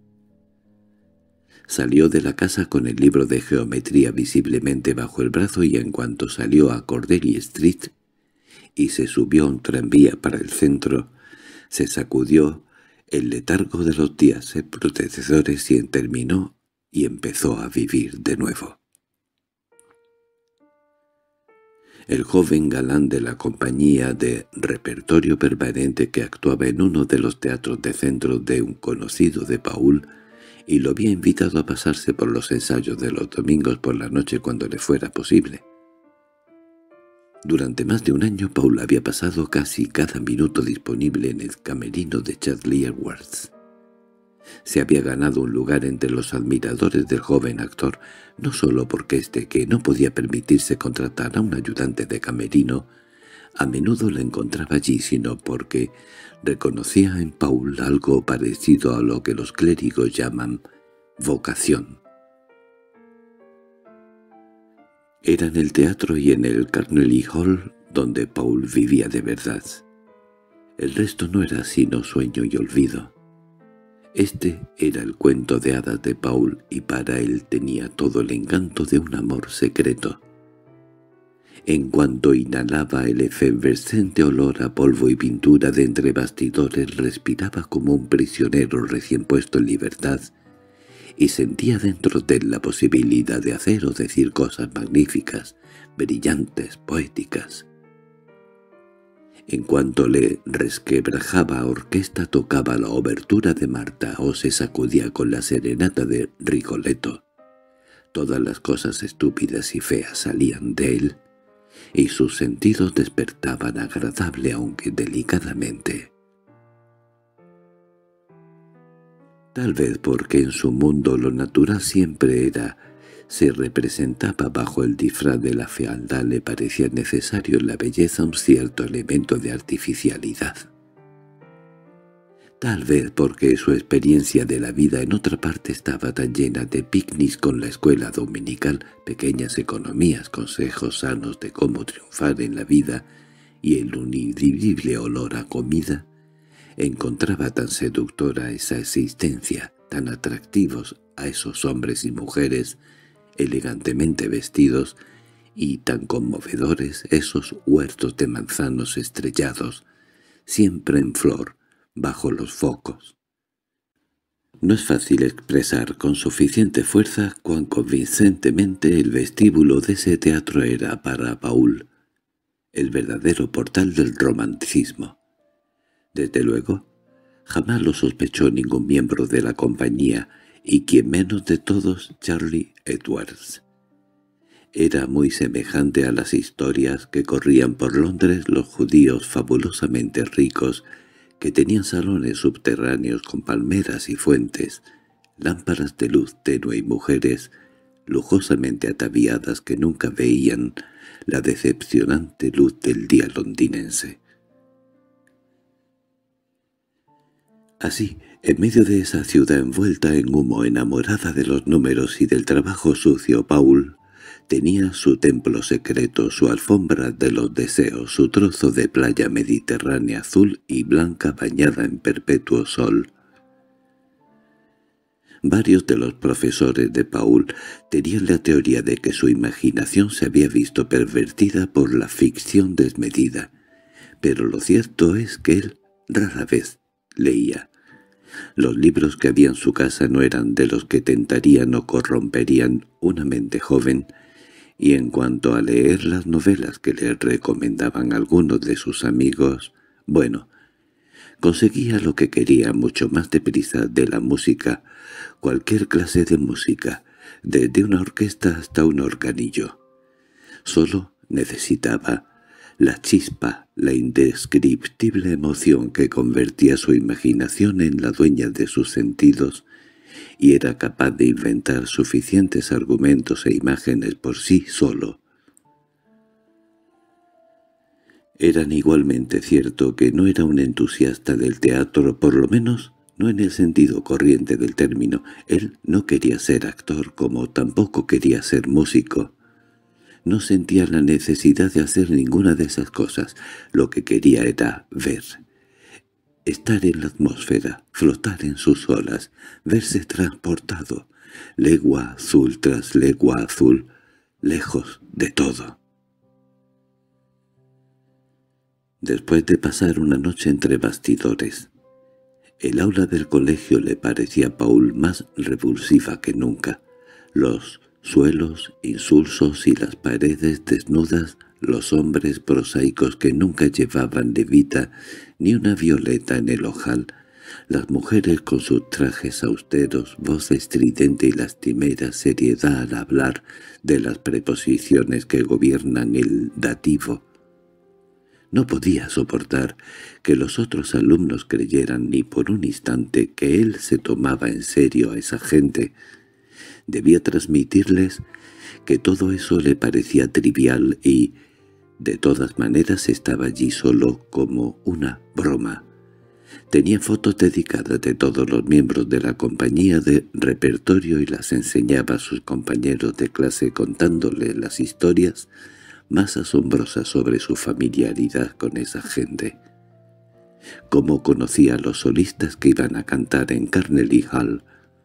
Salió de la casa con el libro de geometría visiblemente bajo el brazo y en cuanto salió a Cordelia Street y se subió a un tranvía para el centro, se sacudió el letargo de los días protectores y terminó y empezó a vivir de nuevo. El joven galán de la compañía de repertorio permanente que actuaba en uno de los teatros de centro de un conocido de Paul y lo había invitado a pasarse por los ensayos de los domingos por la noche cuando le fuera posible. Durante más de un año Paul había pasado casi cada minuto disponible en el camerino de Chadley Edwards. Se había ganado un lugar entre los admiradores del joven actor, no solo porque éste, que no podía permitirse contratar a un ayudante de camerino, a menudo la encontraba allí, sino porque reconocía en Paul algo parecido a lo que los clérigos llaman vocación. Era en el teatro y en el Carnegie Hall donde Paul vivía de verdad. El resto no era sino sueño y olvido. Este era el cuento de hadas de Paul y para él tenía todo el encanto de un amor secreto. En cuanto inhalaba el efervescente olor a polvo y pintura de entre bastidores, respiraba como un prisionero recién puesto en libertad y sentía dentro de él la posibilidad de hacer o decir cosas magníficas, brillantes, poéticas. En cuanto le resquebrajaba orquesta, tocaba la obertura de Marta o se sacudía con la serenata de Rigoletto. Todas las cosas estúpidas y feas salían de él, y sus sentidos despertaban agradable aunque delicadamente. Tal vez porque en su mundo lo natural siempre era, se representaba bajo el disfraz de la fealdad, le parecía necesario en la belleza un cierto elemento de artificialidad. Tal vez porque su experiencia de la vida en otra parte estaba tan llena de picnics con la escuela dominical, pequeñas economías, consejos sanos de cómo triunfar en la vida y el inudibile olor a comida, encontraba tan seductora esa existencia, tan atractivos a esos hombres y mujeres elegantemente vestidos y tan conmovedores esos huertos de manzanos estrellados, siempre en flor, bajo los focos. No es fácil expresar con suficiente fuerza cuán convincentemente el vestíbulo de ese teatro era para Paul el verdadero portal del romanticismo. Desde luego, jamás lo sospechó ningún miembro de la compañía, y quien menos de todos Charlie Edwards. Era muy semejante a las historias que corrían por Londres los judíos fabulosamente ricos, que tenían salones subterráneos con palmeras y fuentes, lámparas de luz tenue y mujeres lujosamente ataviadas que nunca veían la decepcionante luz del día londinense. Así, en medio de esa ciudad envuelta en humo, enamorada de los números y del trabajo sucio, Paul tenía su templo secreto, su alfombra de los deseos, su trozo de playa mediterránea azul y blanca bañada en perpetuo sol. Varios de los profesores de Paul tenían la teoría de que su imaginación se había visto pervertida por la ficción desmedida, pero lo cierto es que él rara vez leía. Los libros que había en su casa no eran de los que tentarían o corromperían una mente joven, y en cuanto a leer las novelas que le recomendaban algunos de sus amigos, bueno, conseguía lo que quería mucho más deprisa de la música, cualquier clase de música, desde una orquesta hasta un organillo. Solo necesitaba la chispa, la indescriptible emoción que convertía su imaginación en la dueña de sus sentidos, y era capaz de inventar suficientes argumentos e imágenes por sí solo. Eran igualmente cierto que no era un entusiasta del teatro, por lo menos no en el sentido corriente del término. Él no quería ser actor, como tampoco quería ser músico. No sentía la necesidad de hacer ninguna de esas cosas. Lo que quería era ver, estar en la atmósfera, flotar en sus olas, verse transportado, legua azul tras legua azul, lejos de todo. Después de pasar una noche entre bastidores, el aula del colegio le parecía a Paul más repulsiva que nunca. Los suelos insulsos y las paredes desnudas, los hombres prosaicos que nunca llevaban levita ni una violeta en el ojal, las mujeres con sus trajes austeros, voz estridente y lastimera seriedad al hablar de las preposiciones que gobiernan el dativo. No podía soportar que los otros alumnos creyeran ni por un instante que él se tomaba en serio a esa gente. Debía transmitirles que todo eso le parecía trivial y, de todas maneras, estaba allí solo como una broma. Tenía fotos dedicadas de todos los miembros de la compañía de repertorio y las enseñaba a sus compañeros de clase contándoles las historias más asombrosas sobre su familiaridad con esa gente. Cómo conocía a los solistas que iban a cantar en Carnegie Hall.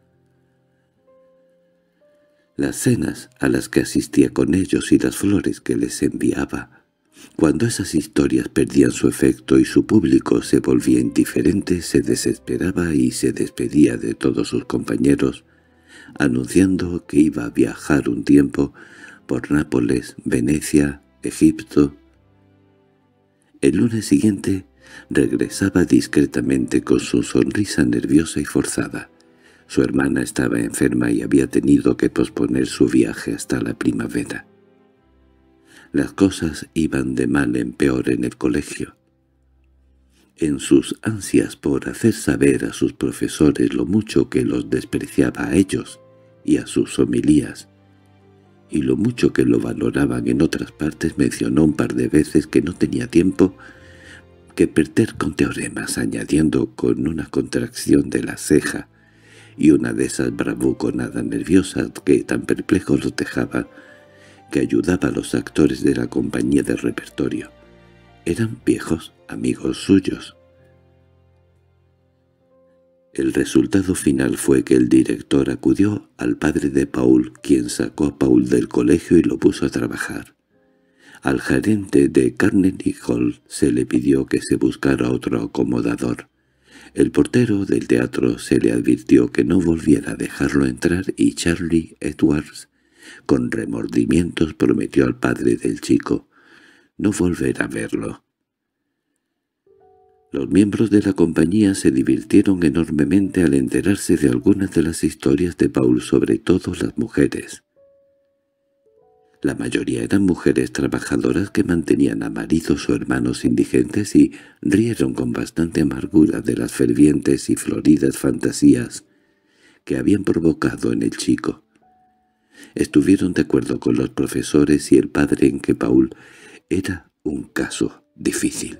Las cenas a las que asistía con ellos y las flores que les enviaba. Cuando esas historias perdían su efecto y su público se volvía indiferente, se desesperaba y se despedía de todos sus compañeros, anunciando que iba a viajar un tiempo por Nápoles, Venecia, Egipto. El lunes siguiente regresaba discretamente con su sonrisa nerviosa y forzada. Su hermana estaba enferma y había tenido que posponer su viaje hasta la primavera. Las cosas iban de mal en peor en el colegio. En sus ansias por hacer saber a sus profesores lo mucho que los despreciaba a ellos y a sus homilías, y lo mucho que lo valoraban en otras partes, mencionó un par de veces que no tenía tiempo que perder con teoremas, añadiendo con una contracción de la ceja y una de esas bravuconadas nerviosas que tan perplejos los dejaba, que ayudaba a los actores de la compañía de repertorio. Eran viejos amigos suyos. El resultado final fue que el director acudió al padre de Paul, quien sacó a Paul del colegio y lo puso a trabajar. Al gerente de Carnegie Hall se le pidió que se buscara otro acomodador. El portero del teatro se le advirtió que no volviera a dejarlo entrar y Charlie Edwards, con remordimientos, prometió al padre del chico no volver a verlo. Los miembros de la compañía se divirtieron enormemente al enterarse de algunas de las historias de Paul, sobre todo las mujeres. La mayoría eran mujeres trabajadoras que mantenían a maridos o hermanos indigentes y rieron con bastante amargura de las fervientes y floridas fantasías que habían provocado en el chico. Estuvieron de acuerdo con los profesores y el padre en que Paul era un caso difícil.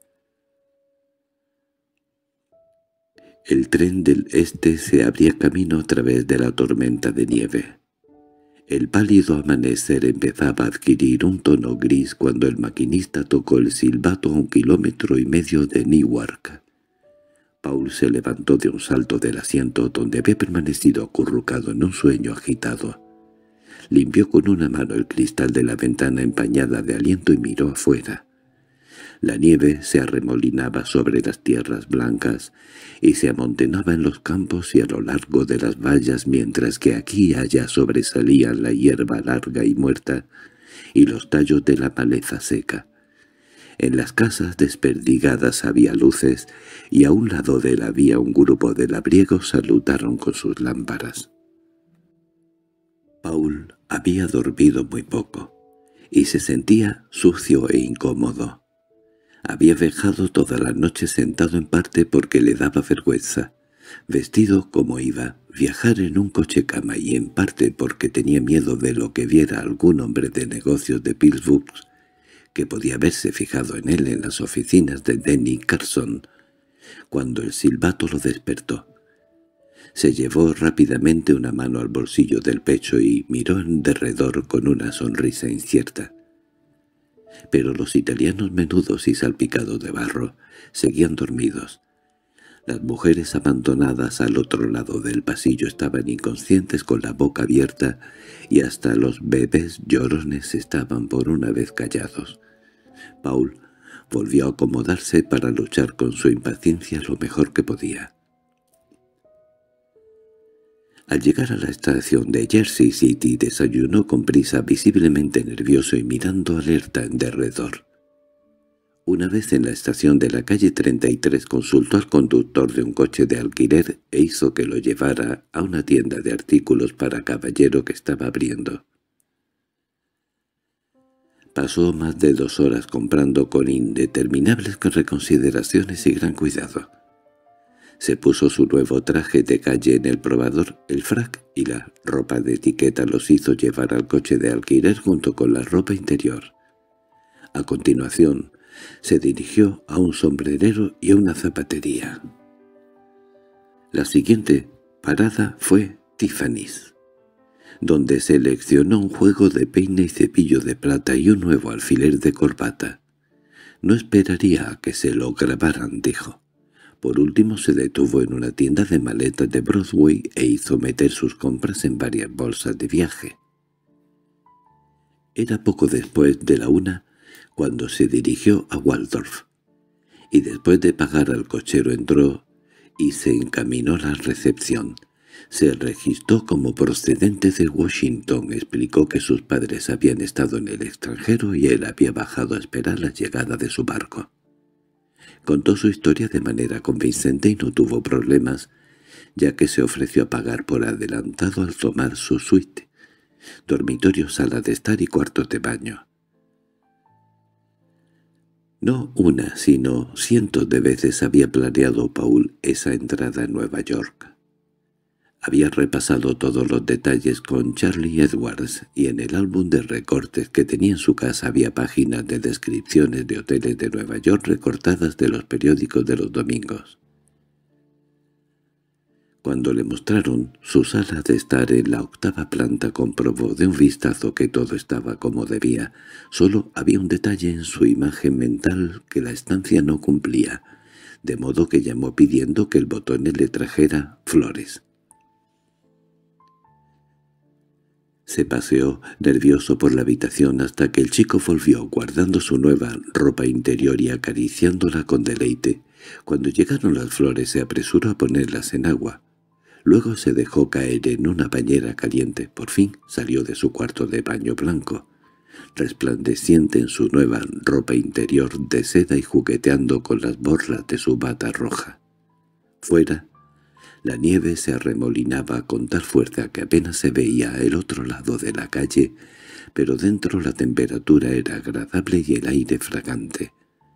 El tren del este se abría camino a través de la tormenta de nieve. El pálido amanecer empezaba a adquirir un tono gris cuando el maquinista tocó el silbato a un kilómetro y medio de Newark. Paul se levantó de un salto del asiento donde había permanecido acurrucado en un sueño agitado. Limpió con una mano el cristal de la ventana empañada de aliento y miró afuera. La nieve se arremolinaba sobre las tierras blancas y se amontonaba en los campos y a lo largo de las vallas, mientras que aquí y allá sobresalían la hierba larga y muerta y los tallos de la maleza seca. En las casas desperdigadas había luces, y a un lado de la vía un grupo de labriegos salutaron con sus lámparas. Paul había dormido muy poco. y se sentía sucio e incómodo. Había viajado toda la noche sentado en parte porque le daba vergüenza, vestido como iba, viajar en un coche cama y en parte porque tenía miedo de lo que viera algún hombre de negocios de Pittsburgh que podía haberse fijado en él en las oficinas de Denny Carson, cuando el silbato lo despertó. Se llevó rápidamente una mano al bolsillo del pecho y miró en derredor con una sonrisa incierta. Pero los italianos menudos y salpicados de barro seguían dormidos. Las mujeres abandonadas al otro lado del pasillo estaban inconscientes con la boca abierta y hasta los bebés llorones estaban por una vez callados. Paul volvió a acomodarse para luchar con su impaciencia lo mejor que podía. Al llegar a la estación de Jersey City desayunó con prisa, visiblemente nervioso y mirando alerta en derredor. Una vez en la estación de la calle treinta y tres consultó al conductor de un coche de alquiler e hizo que lo llevara a una tienda de artículos para caballero que estaba abriendo. Pasó más de dos horas comprando con indeterminables reconsideraciones y gran cuidado. Se puso su nuevo traje de calle en el probador, el frac y la ropa de etiqueta los hizo llevar al coche de alquiler junto con la ropa interior. A continuación, se dirigió a un sombrerero y a una zapatería. La siguiente parada fue Tiffany's, donde seleccionó un juego de peine y cepillo de plata y un nuevo alfiler de corbata. No esperaría a que se lo grabaran, dijo. Por último se detuvo en una tienda de maletas de Broadway e hizo meter sus compras en varias bolsas de viaje. Era poco después de la una cuando se dirigió a Waldorf, y después de pagar al cochero entró y se encaminó a la recepción. Se registró como procedente de Washington, explicó que sus padres habían estado en el extranjero y él había bajado a esperar la llegada de su barco. Contó su historia de manera convincente y no tuvo problemas, ya que se ofreció a pagar por adelantado al tomar su suite, dormitorio, sala de estar y cuartos de baño. No una, sino cientos de veces había planeado Paul esa entrada en Nueva York. Había repasado todos los detalles con Charlie Edwards y en el álbum de recortes que tenía en su casa había páginas de descripciones de hoteles de Nueva York recortadas de los periódicos de los domingos. Cuando le mostraron su sala de estar en la octava planta comprobó de un vistazo que todo estaba como debía. Solo había un detalle en su imagen mental que la estancia no cumplía, de modo que llamó pidiendo que el botones le trajera flores. Se paseó nervioso por la habitación hasta que el chico volvió guardando su nueva ropa interior y acariciándola con deleite. Cuando llegaron las flores se apresuró a ponerlas en agua. Luego se dejó caer en una bañera caliente. Por fin salió de su cuarto de baño blanco, resplandeciente en su nueva ropa interior de seda y jugueteando con las borlas de su bata roja. Fuera, la nieve se arremolinaba con tal fuerza que apenas se veía el otro lado de la calle, pero dentro la temperatura era agradable y el aire fragante.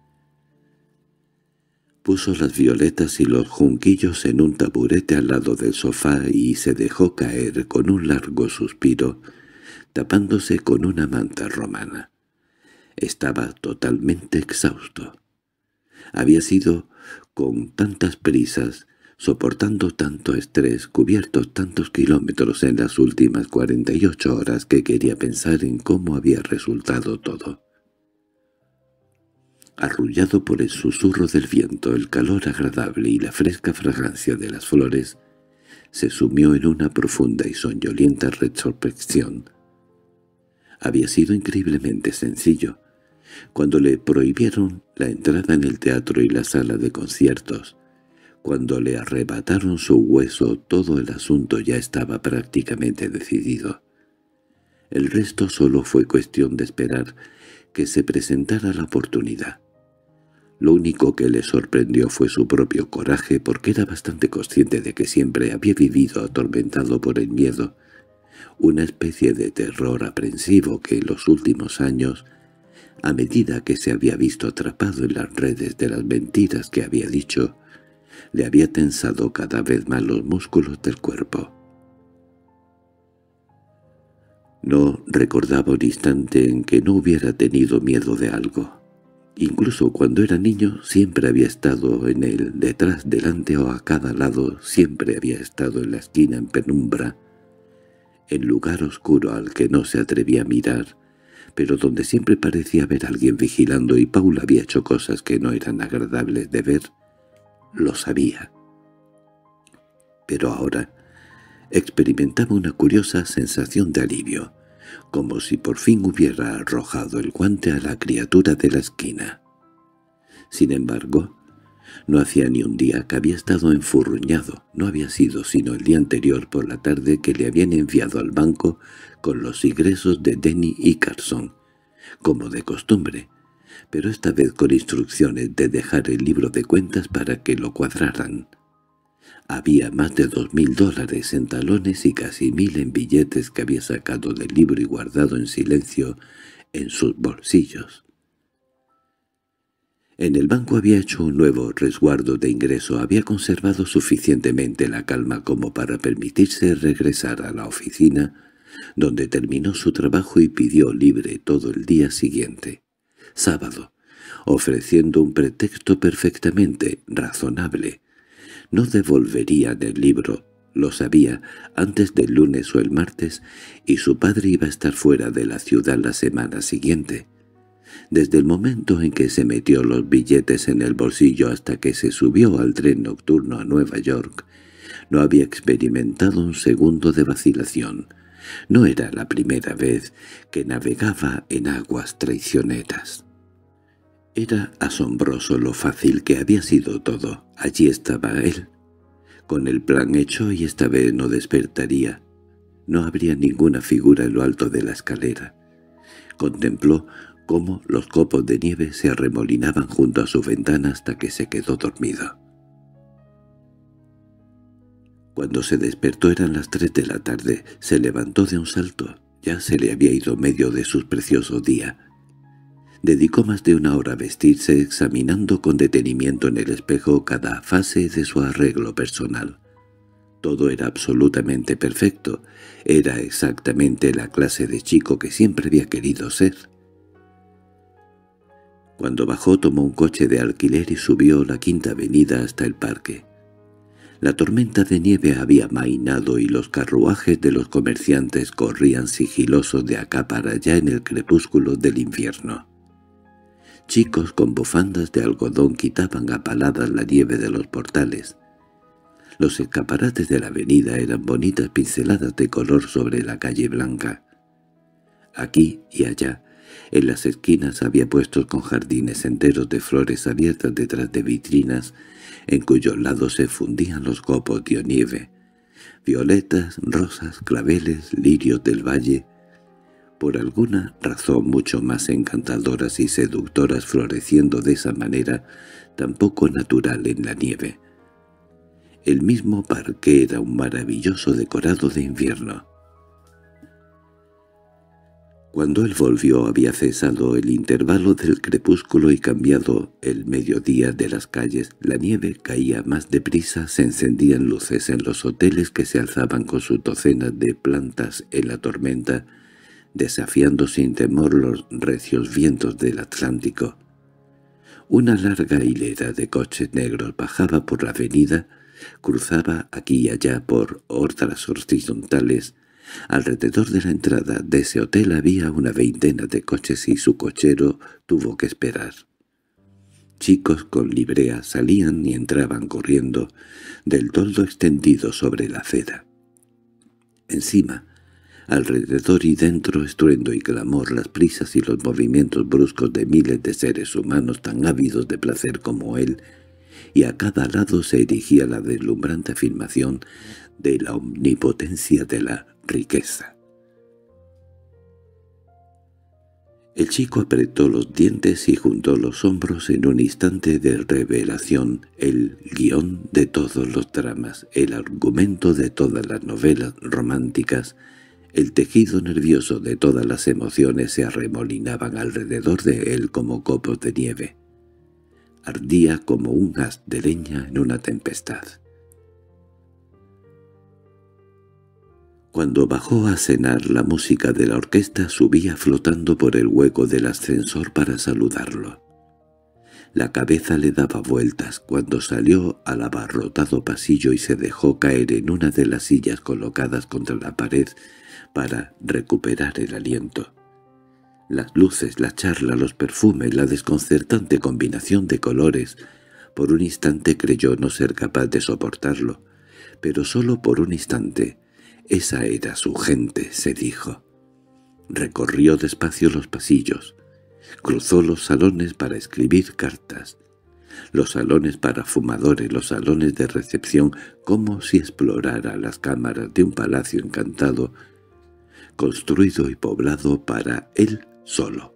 Puso las violetas y los junquillos en un taburete al lado del sofá y se dejó caer con un largo suspiro, tapándose con una manta romana. Estaba totalmente exhausto. Había sido con tantas prisas, soportando tanto estrés, cubiertos tantos kilómetros en las últimas cuarenta y ocho horas que quería pensar en cómo había resultado todo. Arrullado por el susurro del viento, el calor agradable y la fresca fragancia de las flores, se sumió en una profunda y soñolienta retrospección. Había sido increíblemente sencillo. Cuando le prohibieron la entrada en el teatro y la sala de conciertos, cuando le arrebataron su hueso, todo el asunto ya estaba prácticamente decidido. El resto solo fue cuestión de esperar que se presentara la oportunidad. Lo único que le sorprendió fue su propio coraje, porque era bastante consciente de que siempre había vivido atormentado por el miedo, una especie de terror aprensivo que en los últimos años, a medida que se había visto atrapado en las redes de las mentiras que había dicho, le había tensado cada vez más los músculos del cuerpo. No recordaba un instante en que no hubiera tenido miedo de algo. Incluso cuando era niño siempre había estado en él, detrás, delante o a cada lado, siempre había estado en la esquina en penumbra, en lugar oscuro al que no se atrevía a mirar, pero donde siempre parecía haber alguien vigilando, y Paul había hecho cosas que no eran agradables de ver. Lo sabía. Pero ahora experimentaba una curiosa sensación de alivio, como si por fin hubiera arrojado el guante a la criatura de la esquina. Sin embargo, no hacía ni un día que había estado enfurruñado. No había sido sino el día anterior por la tarde que le habían enviado al banco con los ingresos de Denny y Carson, como de costumbre, pero esta vez con instrucciones de dejar el libro de cuentas para que lo cuadraran. Había más de dos mil dólares en talones y casi mil en billetes que había sacado del libro y guardado en silencio en sus bolsillos. En el banco había hecho un nuevo resguardo de ingreso, había conservado suficientemente la calma como para permitirse regresar a la oficina, donde terminó su trabajo y pidió libre todo el día siguiente, sábado, ofreciendo un pretexto perfectamente razonable. No devolverían el libro, lo sabía, antes del lunes o el martes, y su padre iba a estar fuera de la ciudad la semana siguiente. Desde el momento en que se metió los billetes en el bolsillo hasta que se subió al tren nocturno a Nueva York, no había experimentado un segundo de vacilación. No era la primera vez que navegaba en aguas traicioneras. Era asombroso lo fácil que había sido todo. Allí estaba él, con el plan hecho, y esta vez no despertaría. No habría ninguna figura en lo alto de la escalera. Contempló cómo los copos de nieve se arremolinaban junto a su ventana hasta que se quedó dormido. Cuando se despertó eran las tres de la tarde. Se levantó de un salto. Ya se le había ido medio de su precioso día. Dedicó más de una hora a vestirse, examinando con detenimiento en el espejo cada fase de su arreglo personal. Todo era absolutamente perfecto. Era exactamente la clase de chico que siempre había querido ser. Cuando bajó tomó un coche de alquiler y subió la Quinta Avenida hasta el parque. La tormenta de nieve había amainado y los carruajes de los comerciantes corrían sigilosos de acá para allá en el crepúsculo del invierno. Chicos con bufandas de algodón quitaban a paladas la nieve de los portales. Los escaparates de la avenida eran bonitas pinceladas de color sobre la calle blanca. Aquí y allá, en las esquinas había puestos con jardines enteros de flores abiertas detrás de vitrinas, en cuyos lados se fundían los copos de nieve, violetas, rosas, claveles, lirios del valle, por alguna razón mucho más encantadoras y seductoras floreciendo de esa manera tan poco natural en la nieve. El mismo parque era un maravilloso decorado de invierno. Cuando él volvió había cesado el intervalo del crepúsculo y cambiado el mediodía de las calles. La nieve caía más deprisa, se encendían luces en los hoteles que se alzaban con sus docenas de plantas en la tormenta, desafiando sin temor los recios vientos del Atlántico. Una larga hilera de coches negros bajaba por la avenida, cruzaba aquí y allá por hordas horizontales. Alrededor de la entrada de ese hotel había una veintena de coches y su cochero tuvo que esperar. Chicos con librea salían y entraban corriendo del toldo extendido sobre la acera. Encima, alrededor y dentro, estruendo y clamor, las prisas y los movimientos bruscos de miles de seres humanos tan ávidos de placer como él, y a cada lado se erigía la deslumbrante afirmación de la omnipotencia de la riqueza. El chico apretó los dientes y juntó los hombros en un instante de revelación. El guión de todos los dramas, el argumento de todas las novelas románticas, El tejido nervioso de todas las emociones se arremolinaban alrededor de él como copos de nieve. Ardía como un haz de leña en una tempestad. Cuando bajó a cenar, la música de la orquesta subía flotando por el hueco del ascensor para saludarlo. La cabeza le daba vueltas cuando salió al abarrotado pasillo y se dejó caer en una de las sillas colocadas contra la pared para recuperar el aliento. Las luces, la charla, los perfumes, la desconcertante combinación de colores. Por un instante creyó no ser capaz de soportarlo, pero solo por un instante. Esa era su gente, se dijo. Recorrió despacio los pasillos. Cruzó los salones para escribir cartas, los salones para fumadores, los salones de recepción, como si explorara las cámaras de un palacio encantado, construido y poblado para él solo.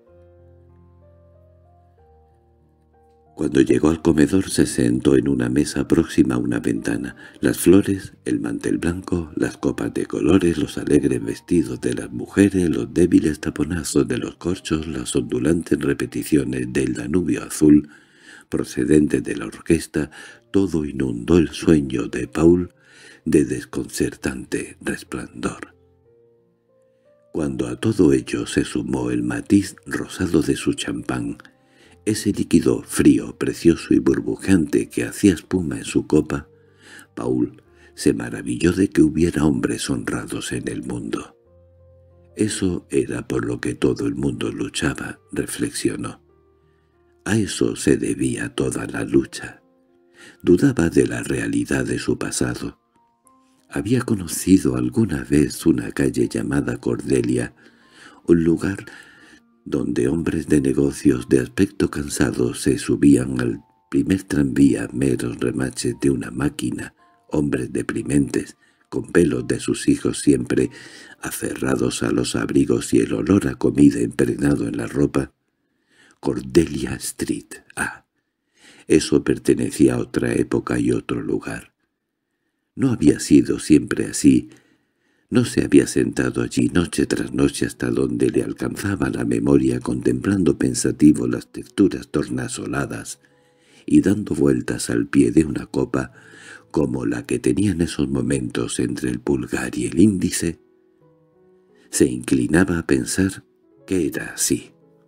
Cuando llegó al comedor se sentó en una mesa próxima a una ventana. Las flores, el mantel blanco, las copas de colores, los alegres vestidos de las mujeres, los débiles taponazos de los corchos, las ondulantes repeticiones del Danubio azul procedentes de la orquesta, todo inundó el sueño de Paul de desconcertante resplandor. Cuando a todo ello se sumó el matiz rosado de su champán, ese líquido frío, precioso y burbujeante que hacía espuma en su copa, Paul se maravilló de que hubiera hombres honrados en el mundo. Eso era por lo que todo el mundo luchaba, reflexionó. A eso se debía toda la lucha. Dudaba de la realidad de su pasado. Había conocido alguna vez una calle llamada Cordelia, un lugar donde hombres de negocios de aspecto cansado se subían al primer tranvía meros remaches de una máquina, hombres deprimentes, con pelos de sus hijos siempre aferrados a los abrigos y el olor a comida impregnado en la ropa. Cordelia Street. Ah, eso pertenecía a otra época y otro lugar. No había sido siempre así. No se había sentado allí noche tras noche hasta donde le alcanzaba la memoria contemplando pensativo las texturas tornasoladas y dando vueltas al pie de una copa como la que tenía en esos momentos entre el pulgar y el índice. Se inclinaba a pensar que era así.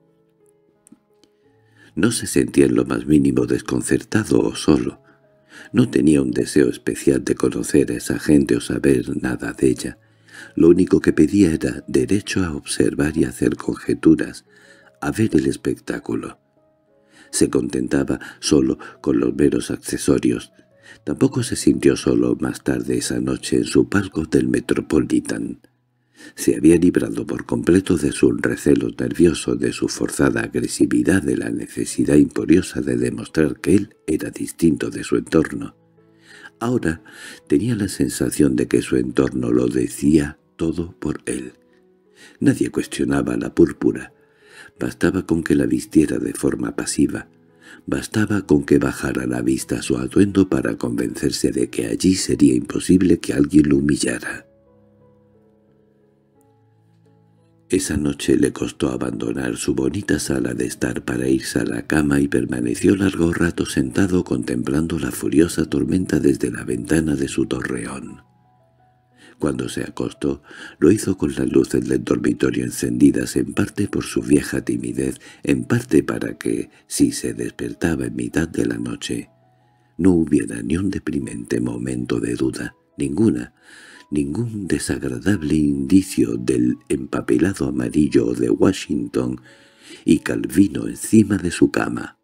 No se sentía en lo más mínimo desconcertado o solo. No tenía un deseo especial de conocer a esa gente o saber nada de ella. Lo único que pedía era derecho a observar y hacer conjeturas, a ver el espectáculo. Se contentaba solo con los meros accesorios. Tampoco se sintió solo más tarde esa noche en su palco del Metropolitan. Se había librado por completo de sus recelos nerviosos, de su forzada agresividad, de la necesidad imperiosa de demostrar que él era distinto de su entorno. Ahora tenía la sensación de que su entorno lo decía todo por él. Nadie cuestionaba la púrpura. Bastaba con que la vistiera de forma pasiva. Bastaba con que bajara la vista a su atuendo para convencerse de que allí sería imposible que alguien lo humillara. Esa noche le costó abandonar su bonita sala de estar para irse a la cama y permaneció largo rato sentado contemplando la furiosa tormenta desde la ventana de su torreón. Cuando se acostó, lo hizo con las luces del dormitorio encendidas, en parte por su vieja timidez, en parte para que, si se despertaba en mitad de la noche, no hubiera ni un deprimente momento de duda, ninguna, ningún desagradable indicio del empapelado amarillo de Washington y Calvino encima de su cama.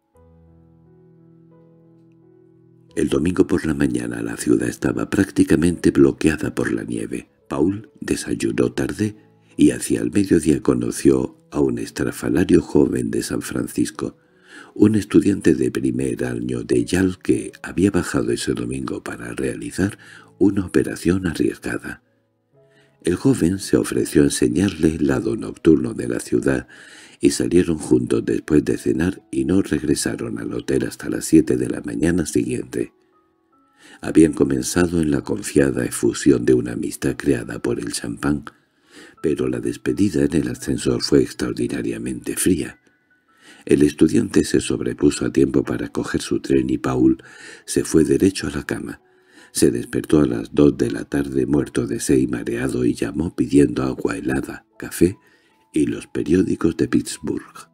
El domingo por la mañana la ciudad estaba prácticamente bloqueada por la nieve. Paul desayunó tarde y hacia el mediodía conoció a un estrafalario joven de San Francisco, un estudiante de primer año de Yale que había bajado ese domingo para realizar una operación arriesgada. El joven se ofreció a enseñarle el lado nocturno de la ciudad y salieron juntos después de cenar y no regresaron al hotel hasta las siete de la mañana siguiente. Habían comenzado en la confiada efusión de una amistad creada por el champán, pero la despedida en el ascensor fue extraordinariamente fría. El estudiante se sobrepuso a tiempo para coger su tren y Paul se fue derecho a la cama. Se despertó a las dos de la tarde muerto de sed y mareado y llamó pidiendo agua helada, café y los periódicos de Pittsburgh.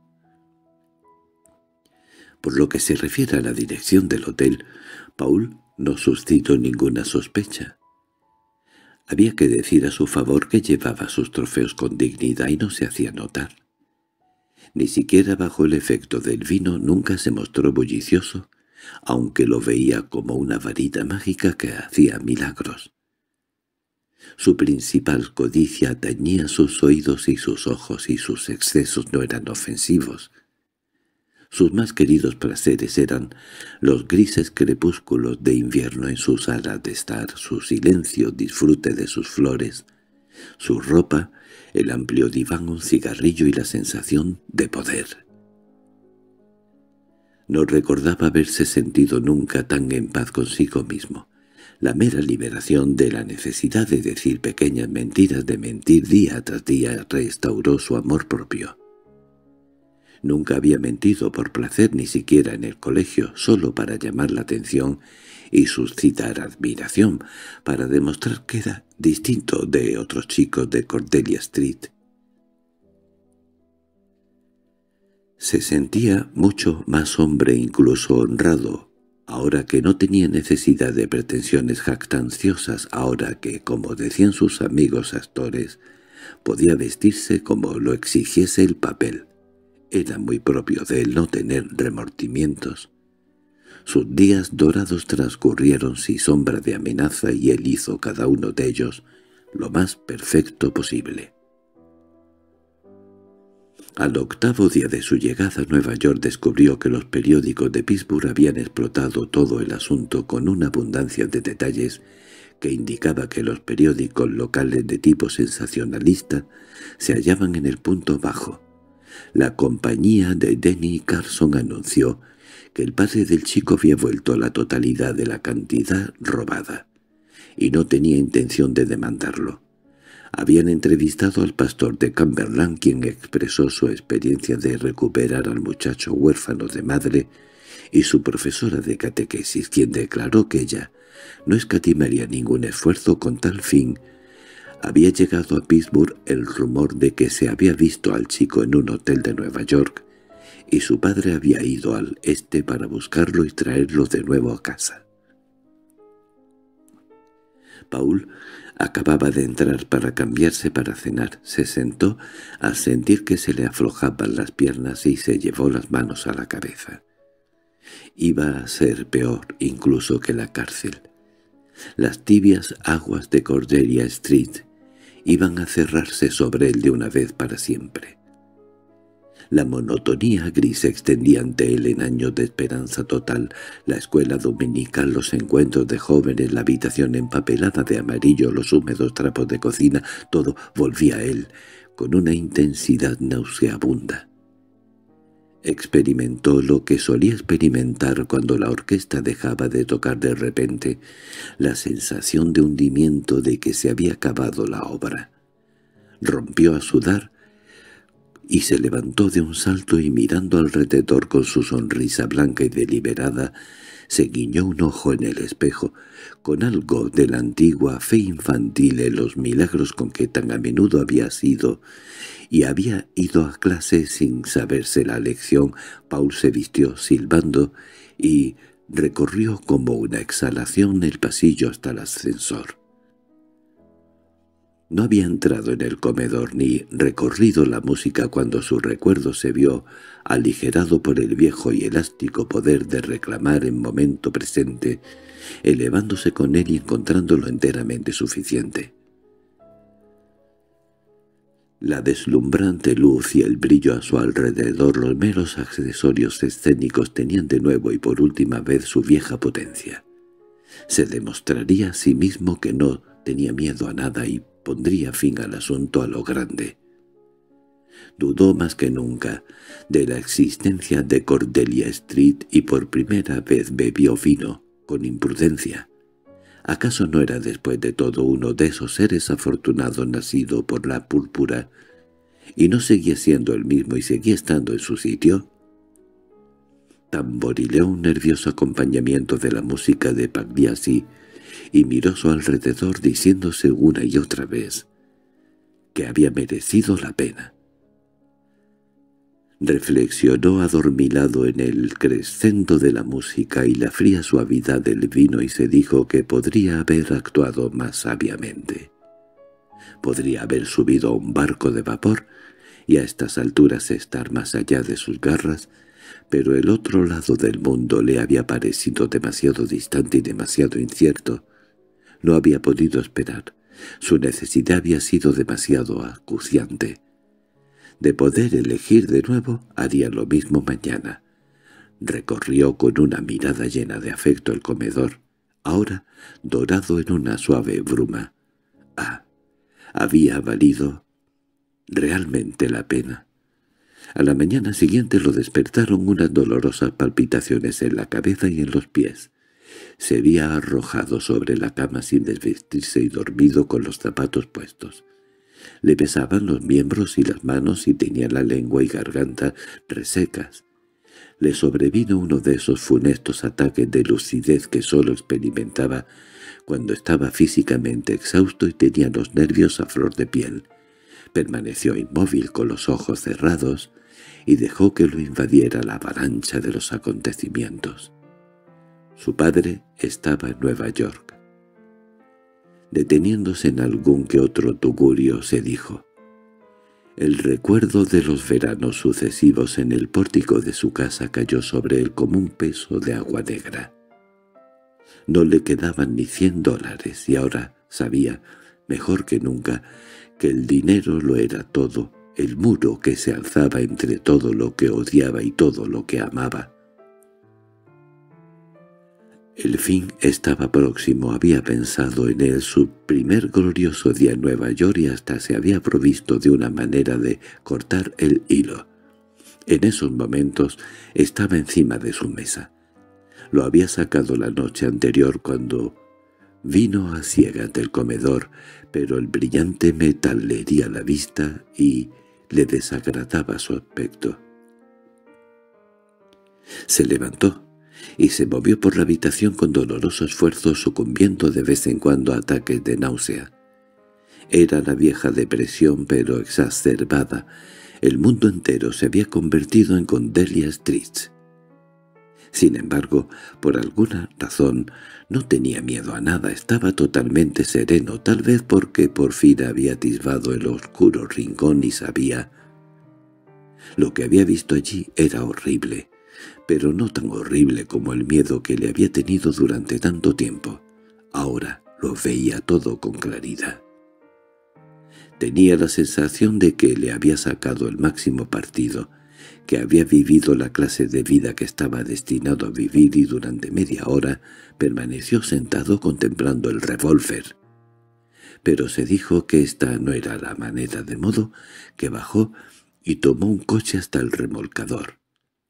Por lo que se refiere a la dirección del hotel, Paul no suscitó ninguna sospecha. Había que decir a su favor que llevaba sus trofeos con dignidad y no se hacía notar. Ni siquiera bajo el efecto del vino nunca se mostró bullicioso, aunque lo veía como una varita mágica que hacía milagros. Su principal codicia tañía sus oídos y sus ojos, y sus excesos no eran ofensivos. Sus más queridos placeres eran los grises crepúsculos de invierno en sus salas de estar, su silencio, disfrute de sus flores, su ropa, el amplio diván, un cigarrillo y la sensación de poder. No recordaba haberse sentido nunca tan en paz consigo mismo. La mera liberación de la necesidad de decir pequeñas mentiras, de mentir día tras día, restauró su amor propio. Nunca había mentido por placer, ni siquiera en el colegio, solo para llamar la atención y suscitar admiración, para demostrar que era distinto de otros chicos de Cordelia Street. Se sentía mucho más hombre, incluso honrado, ahora que no tenía necesidad de pretensiones jactanciosas, ahora que, como decían sus amigos actores, podía vestirse como lo exigiese el papel. Era muy propio de él no tener remordimientos. Sus días dorados transcurrieron sin sombra de amenaza y él hizo cada uno de ellos lo más perfecto posible. Al octavo día de su llegada a Nueva York descubrió que los periódicos de Pittsburgh habían explotado todo el asunto con una abundancia de detalles que indicaba que los periódicos locales de tipo sensacionalista se hallaban en el punto bajo. La compañía de Denny Carson anunció que el padre del chico había vuelto la totalidad de la cantidad robada, y no tenía intención de demandarlo. Habían entrevistado al pastor de Cumberland, quien expresó su experiencia de recuperar al muchacho huérfano de madre, y su profesora de catequesis, quien declaró que ella no escatimaría ningún esfuerzo con tal fin. Había llegado a Pittsburgh el rumor de que se había visto al chico en un hotel de Nueva York, y su padre había ido al este para buscarlo y traerlo de nuevo a casa. Paul acababa de entrar para cambiarse para cenar. Se sentó al sentir que se le aflojaban las piernas y se llevó las manos a la cabeza. Iba a ser peor incluso que la cárcel. Las tibias aguas de Cordelia Street iban a cerrarse sobre él de una vez para siempre. La monotonía gris se extendía ante él en años de esperanza total, la escuela dominical, los encuentros de jóvenes, la habitación empapelada de amarillo, los húmedos trapos de cocina, todo volvía a él con una intensidad nauseabunda. Experimentó lo que solía experimentar cuando la orquesta dejaba de tocar de repente, la sensación de hundimiento de que se había acabado la obra. Rompió a sudar y se levantó de un salto y mirando alrededor con su sonrisa blanca y deliberada, se guiñó un ojo en el espejo, con algo de la antigua fe infantil en los milagros con que tan a menudo había sido, y había ido a clase sin saberse la lección. Paul se vistió silbando y recorrió como una exhalación el pasillo hasta el ascensor. No había entrado en el comedor ni recorrido la música cuando su recuerdo se vio aligerado por el viejo y elástico poder de reclamar en momento presente, elevándose con él y encontrándolo enteramente suficiente. La deslumbrante luz y el brillo a su alrededor, los meros accesorios escénicos tenían de nuevo y por última vez su vieja potencia. Se demostraría a sí mismo que no tenía miedo a nada y pondría fin al asunto a lo grande. Dudó más que nunca de la existencia de Cordelia Street y por primera vez bebió vino con imprudencia. ¿Acaso no era después de todo uno de esos seres afortunados nacido por la púrpura, y no seguía siendo el mismo y seguía estando en su sitio? Tamborileó un nervioso acompañamiento de la música de Pagliacci y miró a su alrededor diciéndose una y otra vez que había merecido la pena. Reflexionó adormilado en el crescendo de la música y la fría suavidad del vino y se dijo que podría haber actuado más sabiamente. Podría haber subido a un barco de vapor y a estas alturas estar más allá de sus garras, pero el otro lado del mundo le había parecido demasiado distante y demasiado incierto. No había podido esperar. Su necesidad había sido demasiado acuciante. De poder elegir de nuevo, haría lo mismo mañana. Recorrió con una mirada llena de afecto el comedor, ahora dorado en una suave bruma. Ah, había valido realmente la pena. A la mañana siguiente lo despertaron unas dolorosas palpitaciones en la cabeza y en los pies. Se había arrojado sobre la cama sin desvestirse y dormido con los zapatos puestos. Le pesaban los miembros y las manos y tenía la lengua y garganta resecas. Le sobrevino uno de esos funestos ataques de lucidez que sólo experimentaba cuando estaba físicamente exhausto y tenía los nervios a flor de piel. Permaneció inmóvil con los ojos cerrados y dejó que lo invadiera la avalancha de los acontecimientos. Su padre estaba en Nueva York. Deteniéndose en algún que otro tugurio, se dijo: el recuerdo de los veranos sucesivos en el pórtico de su casa cayó sobre él como un peso de agua negra. No le quedaban ni cien dólares y ahora sabía, mejor que nunca, que el dinero lo era todo, el muro que se alzaba entre todo lo que odiaba y todo lo que amaba. El fin estaba próximo, había pensado en él su primer glorioso día en Nueva York y hasta se había provisto de una manera de cortar el hilo. En esos momentos estaba encima de su mesa. Lo había sacado la noche anterior cuando vino a ciegas del comedor, pero el brillante metal le hería la vista y le desagradaba su aspecto. Se levantó y se movió por la habitación con doloroso esfuerzo, sucumbiendo de vez en cuando a ataques de náusea. Era la vieja depresión, pero exacerbada. El mundo entero se había convertido en Cordelia Street. Sin embargo, por alguna razón, no tenía miedo a nada, estaba totalmente sereno, tal vez porque por fin había atisbado el oscuro rincón y sabía. Lo que había visto allí era horrible, pero no tan horrible como el miedo que le había tenido durante tanto tiempo. Ahora lo veía todo con claridad. Tenía la sensación de que le había sacado el máximo partido, que había vivido la clase de vida que estaba destinado a vivir y durante media hora permaneció sentado contemplando el revólver. Pero se dijo que esta no era la manera, de modo que bajó y tomó un coche hasta el remolcador.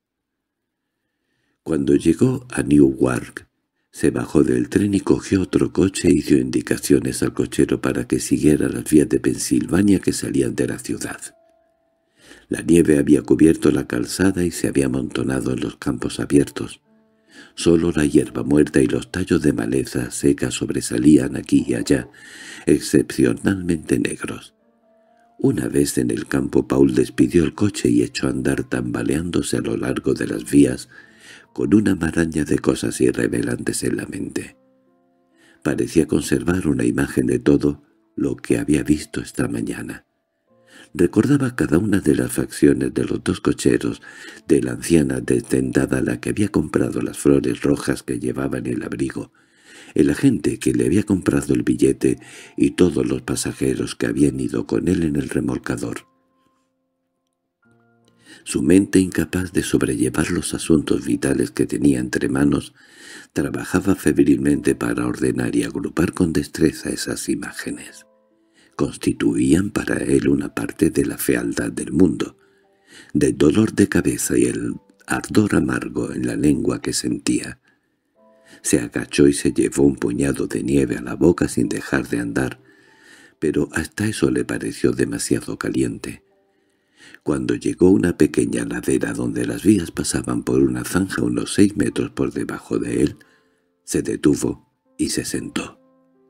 Cuando llegó a Newark, se bajó del tren y cogió otro coche y dio indicaciones al cochero para que siguiera las vías de Pensilvania que salían de la ciudad. La nieve había cubierto la calzada y se había amontonado en los campos abiertos. Solo la hierba muerta y los tallos de maleza seca sobresalían aquí y allá, excepcionalmente negros. Una vez en el campo, Paul despidió el coche y echó a andar tambaleándose a lo largo de las vías, con una maraña de cosas irrevelantes en la mente. Parecía conservar una imagen de todo lo que había visto esta mañana. Recordaba cada una de las facciones de los dos cocheros, de la anciana desdentada a la que había comprado las flores rojas que llevaba en el abrigo, el agente que le había comprado el billete y todos los pasajeros que habían ido con él en el remolcador. Su mente, incapaz de sobrellevar los asuntos vitales que tenía entre manos, trabajaba febrilmente para ordenar y agrupar con destreza esas imágenes. Constituían para él una parte de la fealdad del mundo, del dolor de cabeza y el ardor amargo en la lengua que sentía. Se agachó y se llevó un puñado de nieve a la boca sin dejar de andar, pero hasta eso le pareció demasiado caliente. Cuando llegó a una pequeña ladera donde las vías pasaban por una zanja unos seis metros por debajo de él, se detuvo y se sentó.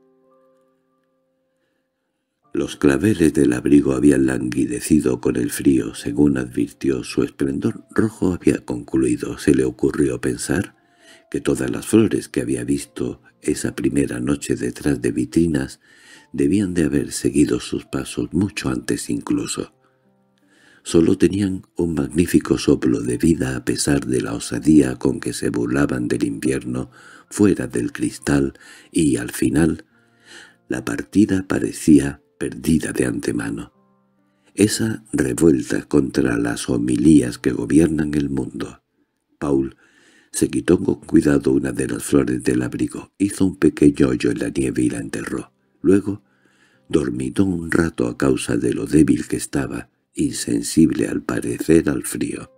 Los claveles del abrigo habían languidecido con el frío, según advirtió. Su esplendor rojo había concluido. Se le ocurrió pensar que todas las flores que había visto esa primera noche detrás de vitrinas debían de haber seguido sus pasos mucho antes incluso. Solo tenían un magnífico soplo de vida a pesar de la osadía con que se burlaban del invierno fuera del cristal, y al final la partida parecía perdida de antemano. Esa revuelta contra las homilías que gobiernan el mundo. Paul se quitó con cuidado una de las flores del abrigo, hizo un pequeño hoyo en la nieve y la enterró. Luego dormitó un rato a causa de lo débil que estaba, insensible al parecer al frío.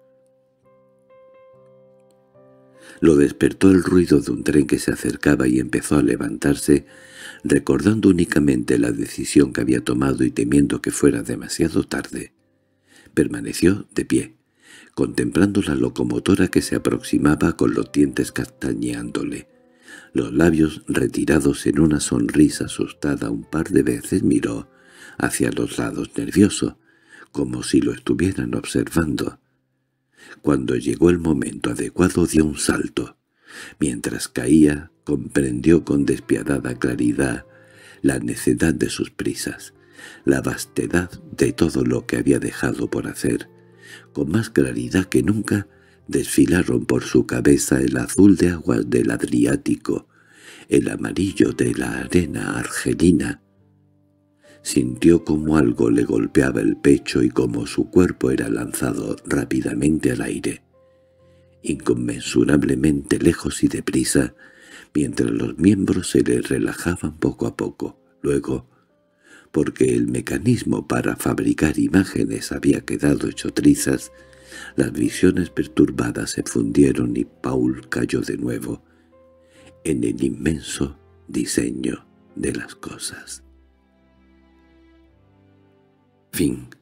Lo despertó el ruido de un tren que se acercaba y empezó a levantarse, recordando únicamente la decisión que había tomado y temiendo que fuera demasiado tarde. Permaneció de pie, contemplando la locomotora que se aproximaba con los dientes castañeándole, los labios retirados en una sonrisa asustada. Un par de veces miró hacia los lados nervioso, como si lo estuvieran observando. Cuando llegó el momento adecuado dio un salto. Mientras caía, comprendió con despiadada claridad la necedad de sus prisas, la vastedad de todo lo que había dejado por hacer. Con más claridad que nunca desfilaron por su cabeza el azul de aguas del Adriático, el amarillo de la arena argelina. Sintió como algo le golpeaba el pecho y como su cuerpo era lanzado rápidamente al aire, inconmensurablemente lejos y deprisa, mientras los miembros se le relajaban poco a poco. Luego, porque el mecanismo para fabricar imágenes había quedado hecho trizas, las visiones perturbadas se fundieron y Paul cayó de nuevo en el inmenso diseño de las cosas. Fin.